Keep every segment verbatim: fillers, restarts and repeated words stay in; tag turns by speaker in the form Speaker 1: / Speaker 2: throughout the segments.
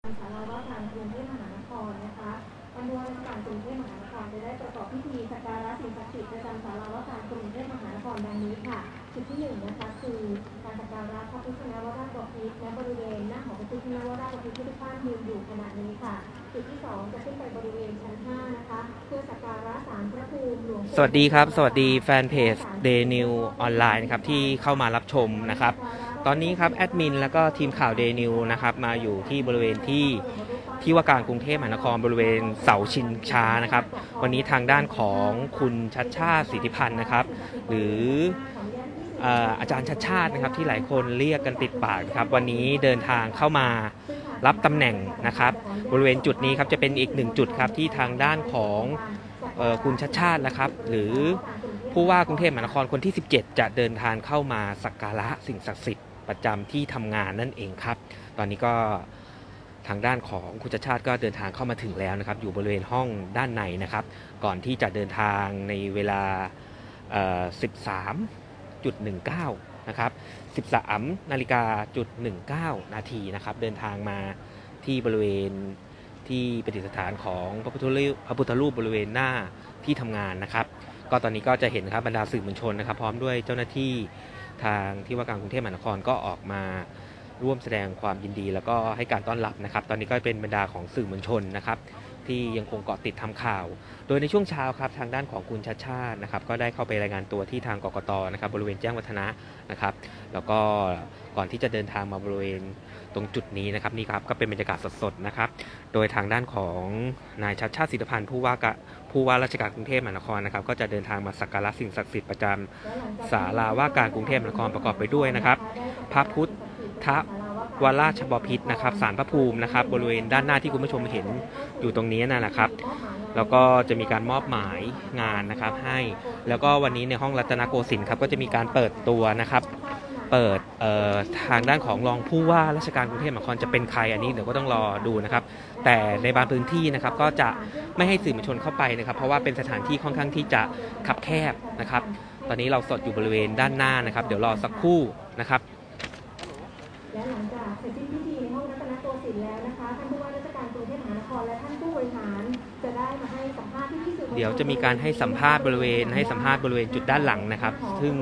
Speaker 1: ศาลาว่าการกรุงเทพมหานครนะคะวันนี้ราชการกรุงเทพมหานครจะได้ประกอบพิธีสักการะสิ่งศักดิ์สิทธิ์ประจำศาลาว่าการกรุงเทพมหานครดังนี้ค่ะจุดที่หนึ่งนะคะคือการสักการะพระพุทธนวราชบพิตรณบริเวณหน้าหอพระพุทธนวราชบพิตรที่ทุกท่านยืนอยู่ขณะนี้ค่ะจุดที่สองจะขึ้นไปบริเวณชั้นห้านะคะเพื่อสักการะศาลพระภูมิหลวงสวัสดีครับสวัสดีแฟนเพจ Day New ออนไลน์นะครับที่เข้ามารับชมนะครับตอนนี้ครับแอดมินแล้วก็ทีมข่าว Day New นะครับมาอยู่ที่บริเวณที่ที่ว่าการกรุงเทพมหานครบริเวณเสาชิงช้านะครับวันนี้ทางด้านของคุณชัชชาติสิทธิพันธ์นะครับหรืออาจารย์ชัชชาตินะครับที่หลายคนเรียกกันติดปากครับวันนี้เดินทางเข้ามารับตำแหน่งนะครับบริเวณจุดนี้ครับจะเป็นอีกหนึ่งจุดครับที่ทางด้านของคุณชัชชาตินะครับหรือผู้ว่ากรุงเทพมหานครคนที่สิบเจ็ดจะเดินทางเข้ามาสักการะสิ่งศักดิ์สิทธิ์ประจำที่ทำงานนั่นเองครับตอนนี้ก็ทางด้านของคุณชัชชาติก็เดินทางเข้ามาถึงแล้วนะครับอยู่บริเวณห้องด้านในนะครับก่อนที่จะเดินทางในเวลา สิบสามจุดหนึ่งเก้า นะครับ สิบสามนาฬิกาจุดหนึ่งเก้า นาทีนะครับเดินทางมาที่บริเวณที่ประดิษฐานของพระพุทธรูปพระพุทธรูปบริเวณหน้าที่ทำงานนะครับก็ตอนนี้ก็จะเห็นครับบรรดาสื่อมวลชนนะครับพร้อมด้วยเจ้าหน้าที่ทางที่ว่าการกรุงเทพมหานครก็ออกมาร่วมแสดงความยินดีแล้วก็ให้การต้อนรับนะครับตอนนี้ก็เป็นบรรดาของสื่อมวลชนนะครับที่ยังคงเกาะติดทำข่าวโดยในช่วงเช้าครับทางด้านของคุณชัชชาตินะครับก็ได้เข้าไปรายงานตัวที่ทางกกตนะครับบริเวณแจ้งวัฒนะนะครับแล้วก็ก่อนที่จะเดินทางมาบริเวณตรงจุดนี้นะครับนี่ครับก็เป็นบรรยากาศสดๆนะครับโดยทางด้านของนายชัชชาติสิทธิพันธ์ผู้ว่ากะผู้ว่าราชการกรุงเทพมหานครนะครับก็จะเดินทางมาสักการะสิ่งศักดิ์สิทธิ์ประจำศาลาว่าการกรุงเทพมหานครประกอบไปด้วยนะครับพระพุทธวราชบพิตรนะครับศาลพระภูมินะครับบริเวณด้านหน้าที่คุณผู้ชมเห็นอยู่ตรงนี้นั่นแหละครับแล้วก็จะมีการมอบหมายงานนะครับให้แล้วก็วันนี้ในห้องรัตนโกสินทร์ครับก็จะมีการเปิดตัวนะครับเปิดทางด้านของรองผู้ว่าราชการกรุงเทพมหานครจะเป็นใครอันนี้เดี๋ยวก็ต้องรอดูนะครับแต่ในบางพื้นที่นะครับก็จะไม่ให้สื่อมวลชนเข้าไปนะครับเพราะว่าเป็นสถานที่ค่อนข้างที่จะคับแคบนะครับตอนนี้เราสดอยู่บริเวณด้านหน้านะครับเดี๋ยวรอสักครู่นะครับและหลังจากเสร็จสิ้นพิธีในห้องรัตนโกสินทร์แล้วนะคะท่านผู้ว่าราชการกรุงเทพมหานครและท่านผู้บริหารจะได้มาให้สัมภาษณ์ที่สื่อเดี๋ยวจะมีการให้สัมภาษณ์บริเวณให้สัมภาษณ์บริเวณจุดด้านหลังนะครับซึ่ง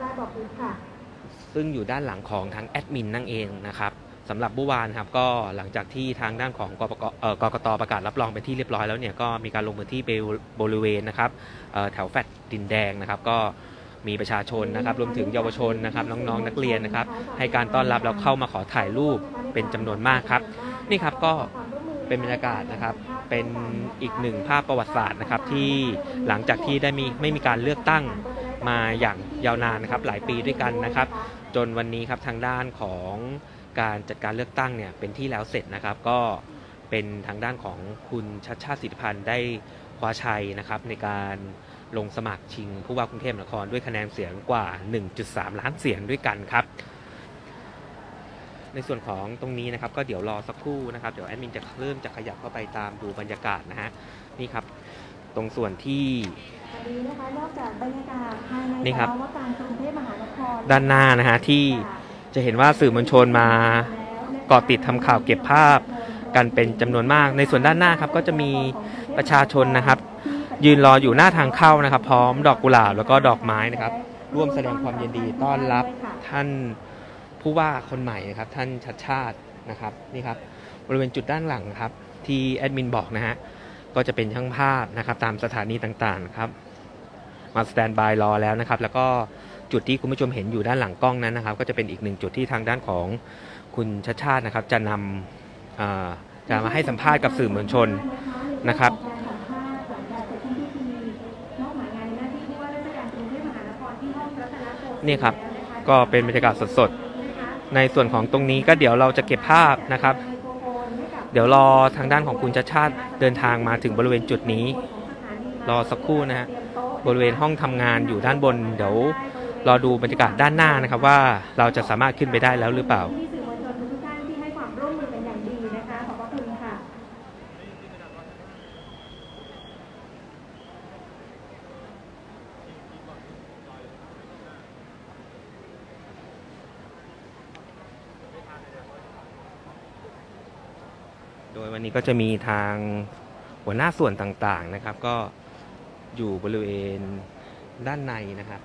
Speaker 1: ซึ่งอยู่ด้านหลังของทางแอดมินนั่นเองนะครับสำหรับเมื่อวานครับก็หลังจากที่ทางด้านของกกตประกาศรับรองเป็นที่เรียบร้อยแล้วเนี่ยก็มีการลงพื้นที่ไปบริเวณนะครับแถวแฟลตดินแดงนะครับก็มีประชาชนนะครับรวมถึงเยาวชนนะครับน้องๆ น, นักเรียนนะครับให้การต้อนรับแล้วเข้ามาขอถ่ายรูปเป็นจำนวนมากครับนี่ครับก็เป็นบรรยากาศนะครับเป็นอีกหนึ่งภาพประวัติศาสตร์นะครับที่หลังจากที่ได้มีไม่มีการเลือกตั้งมาอย่างยาวนานนะครับหลายปีด้วยกันนะครับจนวันนี้ครับทางด้านของการจัดการเลือกตั้งเนี่ยเป็นที่แล้วเสร็จนะครับก็เป็นทางด้านของคุณชัชชาติสิทธิพันธ์ได้คว้าชัยนะครับในการลงสมัครชิงผู้ว่ากรุงเทพมหานครด้วยคะแนนเสียงกว่า หนึ่งจุดสาม ล้านเสียงด้วยกันครับในส่วนของตรงนี้นะครับก็เดี๋ยวรอสักครู่นะครับเดี๋ยวแอดมินจะเริ่มจะขยับเข้าไปตามดูบรรยากาศนะฮะนี่ครับตรงส่วนที่นี่ครับด้านหน้านะฮะที่จะเห็นว่าสื่อมวลชนมาเกาะติดทำข่าวเก็บภาพกันเป็นจำนวนมากในส่วนด้านหน้าครับก็จะมีประชาชนนะครับยืนรออยู่หน้าทางเข้านะครับพร้อมดอกกุหลาบแล้วก็ดอกไม้นะครับร่วมแสดงความยินดีต้อนรับท่านผู้ว่าคนใหม่นะครับท่านชัชชาตินะครับนี่ครับบริเวณจุดด้านหลังครับที่แอดมินบอกนะฮะก็จะเป็นช่างภาพนะครับตามสถานีต่างๆครับมาสแตนบายรอแล้วนะครับแล้วก็จุดที่คุณผู้ชมเห็นอยู่ด้านหลังกล้องนั้นนะครับก็จะเป็นอีกหนึ่งจุดที่ทางด้านของคุณชัชชาตินะครับจะนำจะมาให้สัมภาษณ์กับสื่อมวลชนนะครับนี่ครับก็เป็นบรรยากาศสดๆในส่วนของตรงนี้ก็เดี๋ยวเราจะเก็บภาพนะครับเดี๋ยวรอทางด้านของคุณชัชชาติเดินทางมาถึงบริเวณจุดนี้รอสักครู่นะฮะบริเวณห้องทำงานอยู่ด้านบนเดี๋ยวรอดูบรรยากาศด้านหน้านะครับว่าเราจะสามารถขึ้นไปได้แล้วหรือเปล่า
Speaker 2: คโดยวันนี้ก็จะมีทางหัวหน้าส่วนต่างๆนะครับก็อยู่บริเวณด้านในนะครับ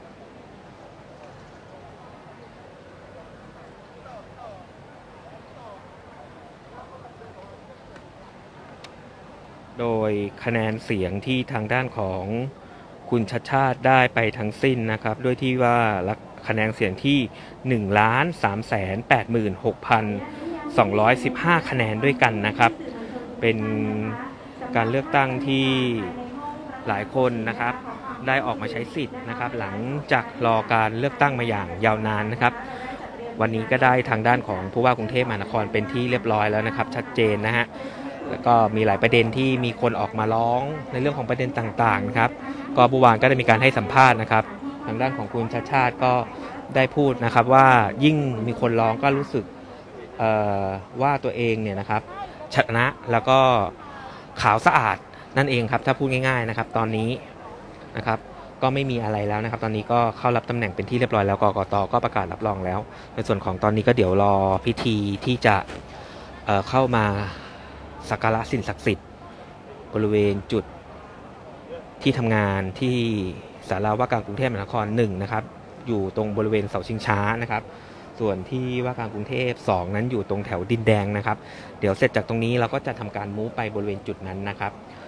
Speaker 2: โดยคะแนนเสียงที่ทางด้านของคุณชัชชาติได้ไปทั้งสิ้นนะครับด้วยที่ว่าคะแนนเสียงที่ หนึ่งล้านสามแสนแปดหมื่นหกพันสองร้อยสิบห้า คะแนนด้วยกันนะครับเป็นการเลือกตั้งที่หลายคนนะครับได้ออกมาใช้สิทธิ์นะครับหลังจากรอการเลือกตั้งมาอย่างยาวนานนะครับวันนี้ก็ได้ทางด้านของผู้ว่ากรุงเทพมหานครเป็นที่เรียบร้อยแล้วนะครับชัดเจนนะฮะแล้วก็มีหลายประเด็นที่มีคนออกมาร้องในเรื่องของประเด็นต่างๆนะครับก็เมื่อวานก็ได้มีการให้สัมภาษณ์นะครับทางด้านของคุณชัชชาติก็ได้พูดนะครับว่ายิ่งมีคนร้องก็รู้สึกว่าตัวเองเนี่ยนะครับชนะแล้วก็ขาวสะอาดนั่นเองครับถ้าพูดง่ายๆนะครับตอนนี้นะครับก็ไม่มีอะไรแล้วนะครับตอนนี้ก็เข้ารับตำแหน่งเป็นที่เรียบร้อยแล้วกกต.ก็ประกาศรับรองแล้วในส่วนของตอนนี้ก็เดี๋ยวรอพิธีที่จะ เอ่อ เข้ามาสักการะสิ่งศักดิ์สิทธิ์บริเวณจุดที่ทำงานที่ศาลาว่าการกรุงเทพมหานครหนึ่งนะครับอยู่ตรงบริเวณเสาชิงช้านะครับส่วนที่ว่าการกรุงเทพสองนั้นอยู่ตรงแถวดินแดงนะครับเดี๋ยวเสร็จจากตรงนี้เราก็จะทำการมูฟไปบริเวณจุดนั้นนะครับ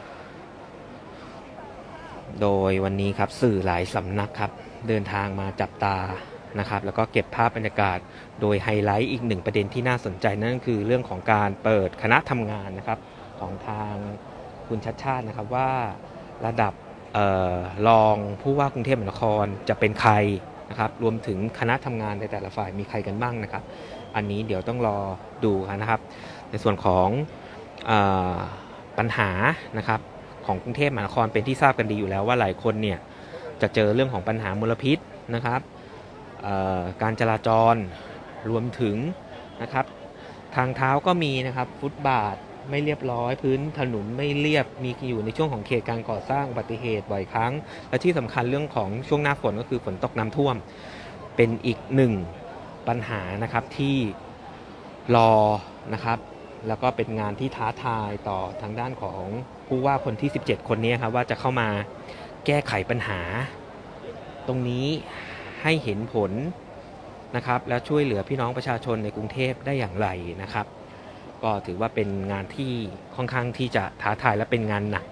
Speaker 2: โดยวันนี้ครับสื่อหลายสำนักครับเดินทางมาจับตานะครับแล้วก็เก็บภาพบรรยากาศโดยไฮไลท์อีกหนึ่งประเด็นที่น่าสนใจนั่นคือเรื่องของการเปิดคณะทำงานนะครับของทางคุณชัชชาตินะครับว่าระดับเอ่อรองผู้ว่ากรุงเทพมหานครจะเป็นใครนะครับรวมถึงคณะทำงานในแต่ละฝ่ายมีใครกันบ้างนะครับอันนี้เดี๋ยวต้องรอดูนะครับในส่วนของเอ่อปัญหานะครับของกรุงเทพมหานครเป็นที่ทราบกันดีอยู่แล้วว่าหลายคนเนี่ยจะเจอเรื่องของปัญหามลพิษนะครับการจราจรรวมถึงนะครับทางเท้าก็มีนะครับฟุตบาทไม่เรียบร้อยพื้นถนนไม่เรียบมีอยู่ในช่วงของเขตการก่อสร้างอุบัติเหตุบ่อยครั้งและที่สำคัญเรื่องของช่วงหน้าฝนก็คือฝนตกน้ำท่วมเป็นอีกหนึ่งปัญหานะครับที่รอนะครับแล้วก็เป็นงานที่ท้าทายต่อทางด้านของผู้ว่าคนที่สิบเจ็ดคนนี้ครับว่าจะเข้ามาแก้ไขปัญหาตรงนี้ให้เห็นผลนะครับและช่วยเหลือพี่น้องประชาชนในกรุงเทพได้อย่างไรนะครับก็ถือว่าเป็นงานที่ค่อนข้างที่จะท้าทายและเป็นงานหนัก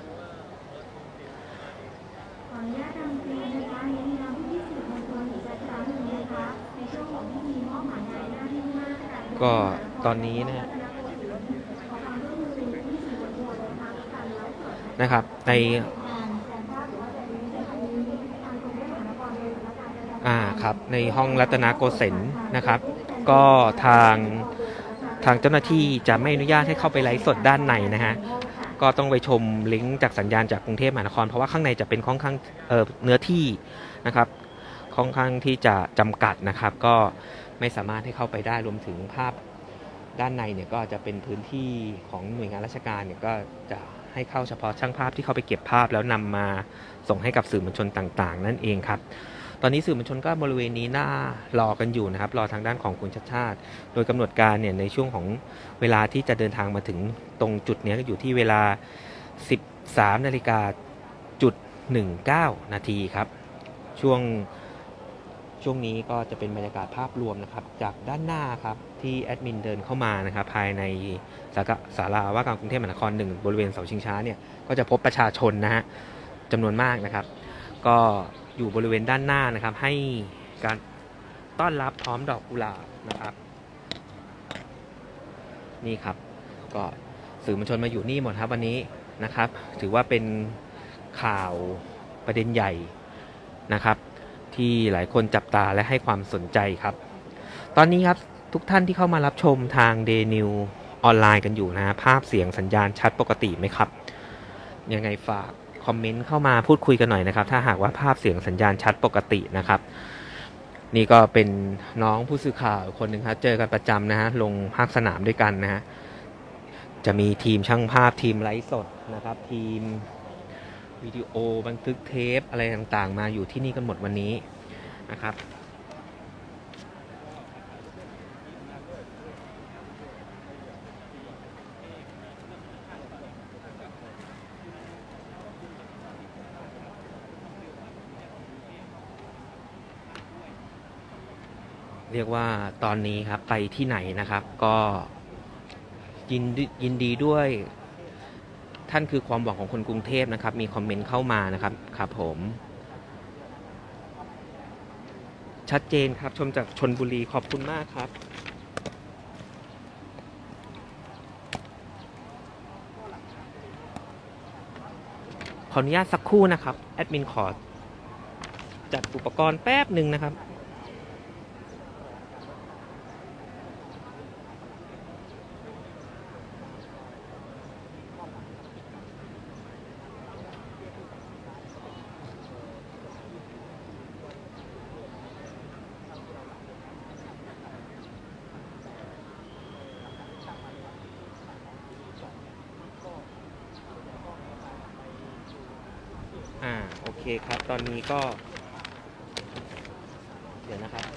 Speaker 2: ก็ตอนนี้นะนะครับในอ่าครับในห้องรัตนโกสินทร์นะครับก็ทางทางเจ้าหน้าที่จะไม่อนุญาตให้เข้าไปไลฟ์สดด้านในนะฮะก็ต้องไปชมลิงก์จากสัญญาณจากกรุงเทพมหานครเพราะว่าข้างในจะเป็นค่อนข้างเอ่อเนื้อที่นะครับค่อนข้างที่จะจำกัดนะครับก็ไม่สามารถให้เข้าไปได้รวมถึงภาพด้านในเนี่ยก็จะเป็นพื้นที่ของหน่วยงานราชการเนี่ยก็จะให้เข้าเฉพาะช่างภาพที่เข้าไปเก็บภาพแล้วนำมาส่งให้กับสื่อมวลชนต่างๆนั่นเองครับตอนนี้สื่อมวลชนก็บริเวณนี้น่ารอกันอยู่นะครับรอทางด้านของคุณชัชชาติโดยกำหนดการเนี่ยในช่วงของเวลาที่จะเดินทางมาถึงตรงจุดนี้ก็อยู่ที่เวลา สิบสามนาฬิกาจุดหนึ่งเก้า นาทีครับช่วงช่วงนี้ก็จะเป็นบรรยากาศภาพรวมนะครับจากด้านหน้าครับที่แอดมินเดินเข้ามานะครับภายในศาลาว่าการกรุงเทพมหานครหนึ่งบริเวณเสาชิงช้าเนี่ยก็จะพบประชาชนนะฮะจำนวนมากนะครับก็อยู่บริเวณด้านหน้านะครับให้การต้อนรับพร้อมดอกกุหลาบนะครับนี่ครับก็สื่อมวลชนมาอยู่นี่หมดครับวันนี้นะครับถือว่าเป็นข่าวประเด็นใหญ่นะครับที่หลายคนจับตาและให้ความสนใจครับตอนนี้ครับทุกท่านที่เข้ามารับชมทาง Day New ออนไลน์กันอยู่นะภาพเสียงสัญญาณชัดปกติไหมครับยังไงฝากคอมเมนต์เข้ามาพูดคุยกันหน่อยนะครับถ้าหากว่าภาพเสียงสัญญาณชัดปกตินะครับนี่ก็เป็นน้องผู้สื่อข่าวคนหนึ่งครับเจอกันประจำนะฮะลงภาคสนามด้วยกันนะฮะจะมีทีมช่างภาพทีมไลฟ์สดนะครับทีมวิดีโอบันทึกเทปอะไรต่างๆมาอยู่ที่นี่กันหมดวันนี้นะครับเรียกว่าตอนนี้ครับไปที่ไหนนะครับก็ยินดียินดีด้วยท่านคือความหวังของคนกรุงเทพนะครับมีคอมเมนต์เข้ามานะครับครับผมชัดเจนครับชมจากชลบุรีขอบคุณมากครับขออนุญาตสักครู่นะครับแอดมินขอจัดอุปกรณ์แป๊บหนึ่งนะครับอ่าโอเคครับตอนนี้ก็เดี๋ยวนะครับ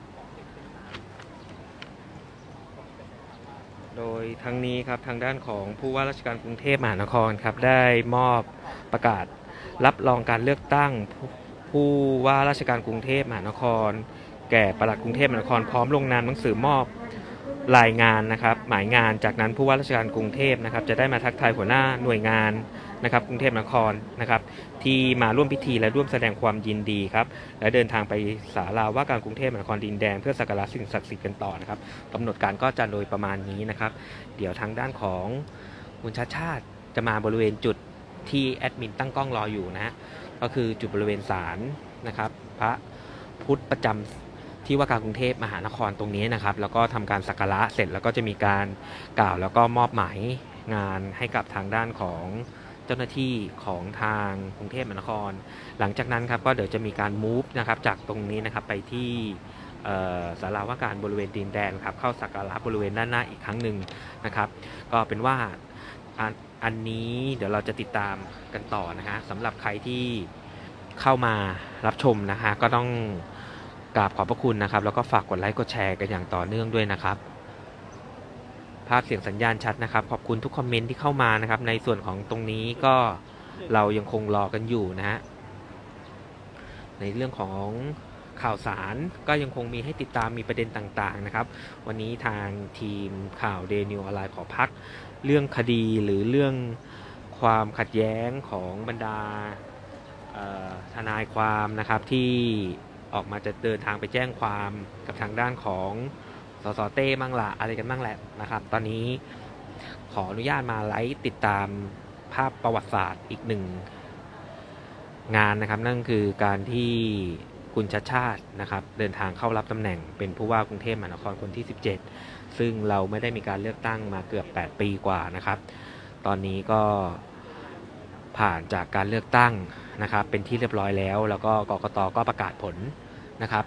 Speaker 2: โดยทั้งนี้ครับทางด้านของผู้ว่าราชการกรุงเทพมหานครครับได้มอบประกาศรับรองการเลือกตั้งผู้ว่าราชการกรุงเทพมหานครแก่ปลัดกรุงเทพมหานครพร้อมลงนามหนังสือมอบรายงานนะครับหมายงานจากนั้นผู้ว่าราชการกรุงเทพนะครับจะได้มาทักทายหัวหน้าหน่วยงานนะครับกรุงเทพมหานครนะครับที่มาร่วมพิธีและร่วมแสดงความยินดีครับและเดินทางไปศาลาว่าการกรุงเทพมหานครดินแดงเพื่อสักการะสิ่งศักดิ์สิทธิ์กันต่อนะครับกำหนดการก็จะโดยประมาณนี้นะครับเดี๋ยวทางด้านของคุณชาติชาติจะมาบริเวณจุดที่แอดมินตั้งกล้องรออยู่นะก็คือจุดบริเวณศาลนะครับพระพุทธประจำที่ว่าการกรุงเทพมหานครตรงนี้นะครับแล้วก็ทำการสักการะเสร็จแล้วก็จะมีการกล่าวแล้วก็มอบหมายงานให้กับทางด้านของเจ้าหน้าที่ของทางกรุงเทพมหานครหลังจากนั้นครับก็เดี๋ยวจะมีการมูฟนะครับจากตรงนี้นะครับไปที่ศาลาว่าการบริเวณดินแดนครับเข้าสักการะบริเวณด้านหน้าอีกครั้งหนึ่งนะครับก็เป็นว่าอันนี้เดี๋ยวเราจะติดตามกันต่อนะฮะสำหรับใครที่เข้ามารับชมนะฮะก็ต้องกราบขอบพระคุณนะครับแล้วก็ฝากกดไลค์กดแชร์กันอย่างต่อเนื่องด้วยนะครับภาพเสียงสัญญาณชัดนะครับขอบคุณทุกคอมเมนต์ที่เข้ามานะครับในส่วนของตรงนี้ก็เรายังคงรอกันอยู่นะฮะในเรื่องของข่าวสารก็ยังคงมีให้ติดตามมีประเด็นต่างๆนะครับวันนี้ทางทีมข่าวเดนิวออนไลน์ขอพักเรื่องคดีหรือเรื่องความขัดแย้งของบรรดาทนายความนะครับที่ออกมาจะเดินทางไปแจ้งความกับทางด้านของสสเต้มั่งละอะไรกันมั่งแหละนะครับตอนนี้ขออนุญาตมาไลฟ์ติดตามภาพประวัติศาสตร์อีกหนึ่งงานนะครับนั่นคือการที่คุณชัชชาตินะครับเดินทางเข้ารับตำแหน่งเป็นผู้ว่ากรุงเทพมหานครคนที่สิบเจ็ดซึ่งเราไม่ได้มีการเลือกตั้งมาเกือบแปดปีกว่านะครับตอนนี้ก็ผ่านจากการเลือกตั้งนะครับเป็นที่เรียบร้อยแล้วแล้วก็กกต.ก็ประกาศผลนะครับ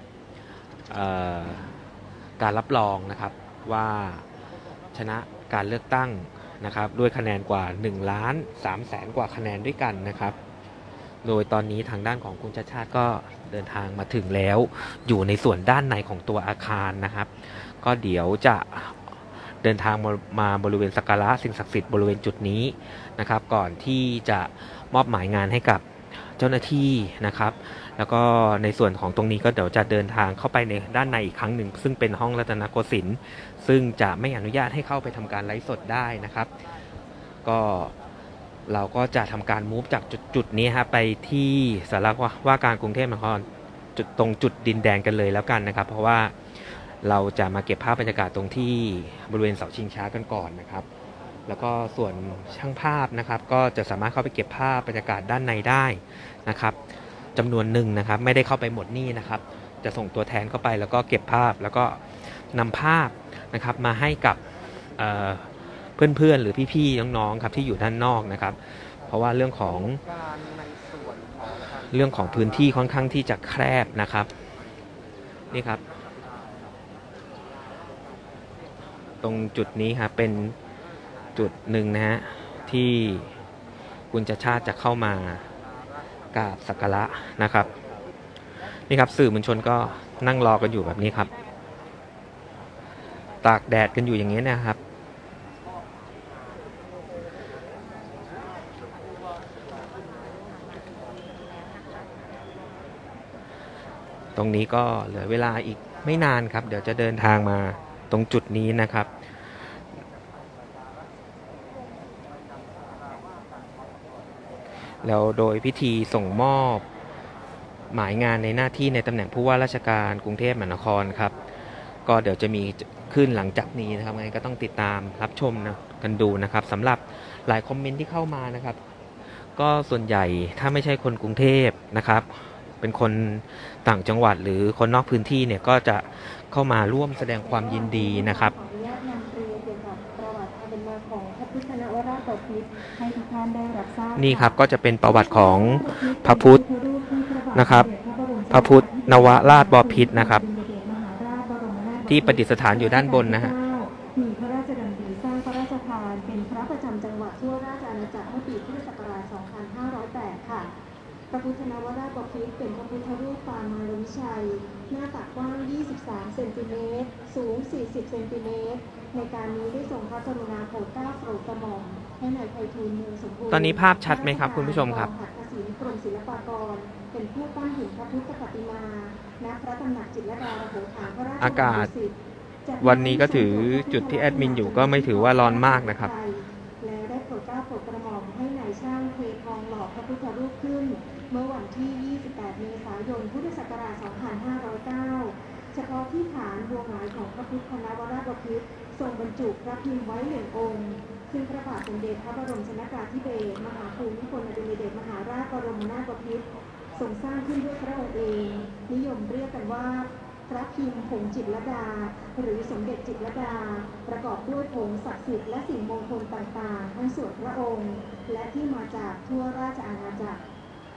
Speaker 2: การรับรองนะครับว่าชนะการเลือกตั้งนะครับด้วยคะแนนกว่าหนึ่งล้านสามแสนกว่าคะแนนด้วยกันนะครับโดยตอนนี้ทางด้านของคุณชาติชาติก็เดินทางมาถึงแล้วอยู่ในส่วนด้านในของตัวอาคารนะครับก็เดี๋ยวจะเดินทางมามาบริเวณสักการะสิ่งศักดิ์สิทธิ์บริเวณจุดนี้นะครับก่อนที่จะมอบหมายงานให้กับเจ้าหน้าที่นะครับแล้วก็ในส่วนของตรงนี้ก็เดี๋ยวจะเดินทางเข้าไปในด้านในอีกครั้งหนึ่งซึ่งเป็นห้องรัตนโกสินทร์ซึ่งจะไม่อนุญาตให้เข้าไปทำการไลฟ์สดได้นะครับก็เราก็จะทำการมูฟจากจุดจุดนี้ฮะไปที่ศาลาว่าการกรุงเทพมหานครจุดตรงจุดดินแดงกันเลยแล้วกันนะครับเพราะว่าเราจะมาเก็บภาพบรรยากาศตรงที่บริเวณเสาชิงช้ากันก่อนนะครับแล้วก็ส่วนช่างภาพนะครับก็จะสามารถเข้าไปเก็บภาพบรรยากาศด้านในได้นะครับจำนวนหนึ่งนะครับไม่ได้เข้าไปหมดนี่นะครับจะส่งตัวแทนเข้าไปแล้วก็เก็บภาพแล้วก็นำภาพนะครับมาให้กับเพื่อนๆหรือพี่ๆน้องๆครับที่อยู่ด้านนอกนะครับเพราะว่าเรื่องของเรื่องของพื้นที่ค่อนข้างที่จะแคบนะครับนี่ครับตรงจุดนี้ครับเป็นจุดหนึ่งนะฮะที่คุณชาติชาติจะเข้ามากราบสักการะนะครับนี่ครับสื่อมวลชนก็นั่งรอกันอยู่แบบนี้ครับตากแดดกันอยู่อย่างนี้นะครับตรงนี้ก็เหลือเวลาอีกไม่นานครับเดี๋ยวจะเดินทางมาตรงจุดนี้นะครับแล้วโดยพิธีส่งมอบหมายงานในหน้าที่ในตำแหน่งผู้ว่าราชการกรุงเทพมหานครครับก็เดี๋ยวจะมีขึ้นหลังจากนี้นะครับงั้นก็ต้องติดตามรับชมนะกันดูนะครับสำหรับหลายคอมเมนต์ที่เข้ามานะครับก็ส่วนใหญ่ถ้าไม่ใช่คนกรุงเทพนะครับเป็นคนต่างจังหวัดหรือคนนอกพื้นที่เนี่ยก็จะเข้ามาร่วมแสดงความยินดีนะครับ
Speaker 1: ขออนุญาตนำเรียนเกี่ยวกับประวัติความเป็นมาของพระพุทธนวราชบพิตรให้ทุกท่านได้รับทราบ
Speaker 2: นี่ครับก็จะเป็นประวัติของพระพุทธนะครับพระพุทธนวราชบพิตรนะครับที่ประดิษฐานอยู่ด้านบนนะฮะ
Speaker 1: มีพระราชดำริสร้างพระราชทานเป็นพระประจำจังหวัดทั่วราชอาณาจักรเมื่อปีพุทธศักราช สองพันห้าร้อยแปด ค่ะพระพุทธนวราชบพิตรเป็นพระพุทธรูปปางมารวิชัยหน้าตักกว้าง ยี่สิบสาม เซนติเมตร สูง สี่สิบ เซนติเมตร ในการนี้ได้ทรงพระกรุณาโปรดเกล้าโปรดกระหม่อมให้นายไพฑูรย์เมืองสมบูรณ์
Speaker 2: ตอนนี้ภาพชัดไหมครับคุณผู้ชมครับ
Speaker 1: หัตถศิลป์กรมศิลปากรเป็นผู้ปั้นหุ่นพระพุทธปฏิมาณพระตำหนักจิตรลดาระโหฐานพระราช
Speaker 2: อากาศวันนี้ก็ถือจุดที่แอดมินอยู่ก็ไม่ถือว่าร้อนมากนะครับ
Speaker 1: และได้โปรดเกล้าโปรดกระหม่อมให้นายช่างเททองหล่อพระพุทธรูปขึ้นเมื่อวันที่ ยี่สิบแปด เมษายน พุทธศักราช สองพันห้าร้อยเก้า เฉพาะที่ฐานดวงหมายของพระพุทธนวราชบพิตรทรงบรรจุพระพิมพ์ไว้หนึ่งองค์ซึ่งพระบาทสมเด็จพระบรมชนกาธิเบศรมหาภูมิพลอดุลยเดชมหาราชบรมนาถบพิตรทรงสร้างขึ้นด้วยพระองค์เองนิยมเรียกกันว่าพระพิมพ์ผงจิตรลดาหรือสมเด็จจิตรลดาประกอบด้วยผงศักดิ์สิทธิ์และสิ่งมงคลต่างๆทั้งส่วนพระองค์และที่มาจากทั่วราชอาณาจักร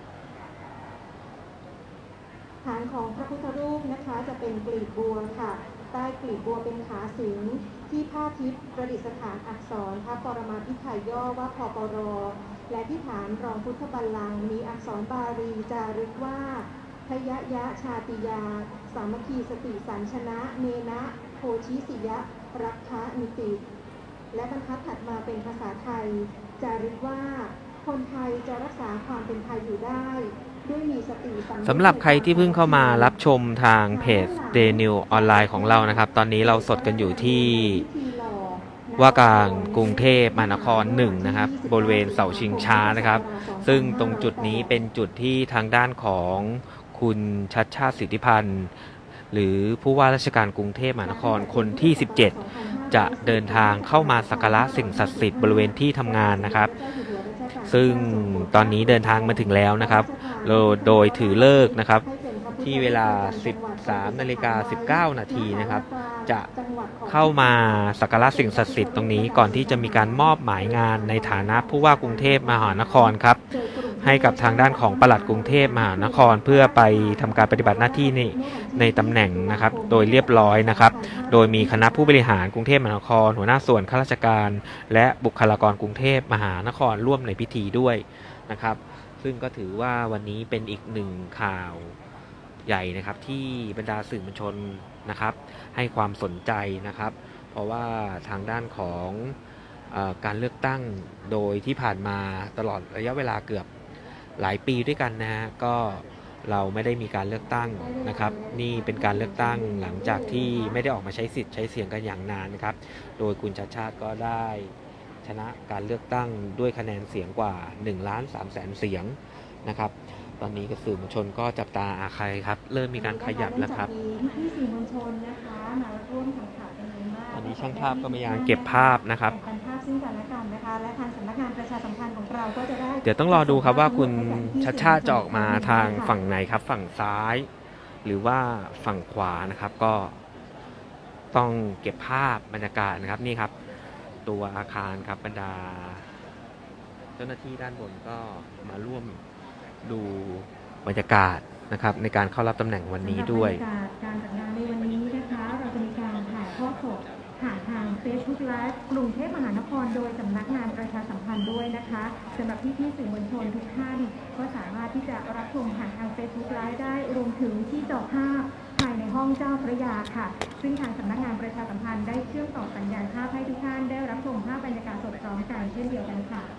Speaker 1: ฐานของพระพุทธรูปนะคะจะเป็นกลีบบัวค่ะใต้กลีบบัวเป็นขาสิงห์ที่ผ้าทิพย์ประดิษฐานอักษรพระปรมาภิไธยย่อว่าพปรและที่ฐานรองพุทธบัลลังก์มีอักษรบาลีจารึกว่าพยะยะชาติยาสามัคคีสติสัญชนะเนนะโพชิสิยะรักคะนิติและบรรทัดถัดมาเป็นภาษาไทยจารึกว่าคนไทยจะรักษาความเป็นไทยอยู่ได้ด้วยมีสติสัมปชัญญะ
Speaker 2: สำหรับใครที่เพิ่งเข้ามารับชมทางเพจ Day New ออนไลน์ของเรานะครับตอนนี้เราสดกันอยู่ที่ว่าการกรุงเทพมหานครหนึ่งนะครับบริเวณเสาชิงช้านะครับซึ่งตรงจุดนี้เป็นจุดที่ทางด้านของคุณชัชชาติสิทธิพันธ์หรือผู้ว่าราชการกรุงเทพมหานครคนที่สิบเจ็ดจะเดินทางเข้ามาสักการะสิ่งศักดิ์สิทธิ์บริเวณที่ทำงานนะครับซึ่งตอนนี้เดินทางมาถึงแล้วนะครับโดยถือเลิกนะครับที่เวลา สิบสามนาฬิกาสิบเก้านาทีนะครับจะเข้ามาสักการะสิ่งศักดิ์สิทธิ์ตรงนี้ก่อนที่จะมีการมอบหมายงานในฐานะผู้ว่ากรุงเทพมหานครครับให้กับทางด้านของปลัดกรุงเทพมหานครเพื่อไปทำการปฏิบัติหน้าที่ในในตำแหน่งนะครับโดยเรียบร้อยนะครับโดยมีคณะผู้บริหารกรุงเทพมหานครหัวหน้าส่วนข้าราชการและบุคลากรกรุงเทพมหานครร่วมในพิธีด้วยนะครับซึ่งก็ถือว่าวันนี้เป็นอีกหนึ่งข่าวใหญ่นะครับที่บรรดาสื่อมวลชนนะครับให้ความสนใจนะครับเพราะว่าทางด้านของเอ่อการเลือกตั้งโดยที่ผ่านมาตลอดระยะเวลาเกือบหลายปีด้วยกันนะฮะก็เราไม่ได้มีการเลือกตั้งนะครับนี่เป็นการเลือกตั้งหลังจากที่ไม่ได้ออกมาใช้สิทธิ์ใช้เสียงกันอย่างนานนะครับโดยคุณชัชชาติก็ได้ชนะการเลือกตั้งด้วยคะแนนเสียงกว่าหนึ่งล้านสามแสนเสียงนะครับตอนนี้กสื่อมวลชนก็จับตาอาใครครับเริ่มมีการขยับแล้วครับ
Speaker 1: พี่สื่อมวลชนนะคะมาร่วมทำข่าวเป็นมาก
Speaker 2: ตอนนี้ช่างภาพก็พยายามเก็บภาพนะครับ
Speaker 1: การภาพซึ่งกันและกันนะคะและทางสำนักงานประชาสัมพันธ์ของเราก็จะได้
Speaker 2: เดี๋ยวต้องรอดูครับว่าคุณชัชชาติจะออกมาทางฝั่งไหนครับฝั่งซ้ายหรือว่าฝั่งขวานะครับก็ต้องเก็บภาพบรรยากาศนะครับนี่ครับตัวอาคารครับบรรดาเจ้าหน้าที่ด้านบนก็มาร่วมดูบรรยากาศนะครับในการเข้ารับตำแหน่งวันนี้ด้วย
Speaker 1: การจัดงานในวันนี้นะคะเราจะมีการถ่ายทอดสดผ่านทาง Facebook Live กรุงเทพมหานครโดยสำนักงานประชาสัมพันธ์ด้วยนะคะสำหรับพี่ๆสื่อมวลชนทุกท่านก็สามารถที่จะรับชมผ่านทาง Facebook Live ได้รวมถึงที่จอภาพภายในห้องเจ้าพระยาค่ะซึ่งทางสำนักงานประชาสัมพันธ์ได้เชื่อมต่อสัญญาณภาพให้ทุกท่านได้รับชมภาพบรรยากาศสดพร้อมกันเช่นเดียวกันค่ะ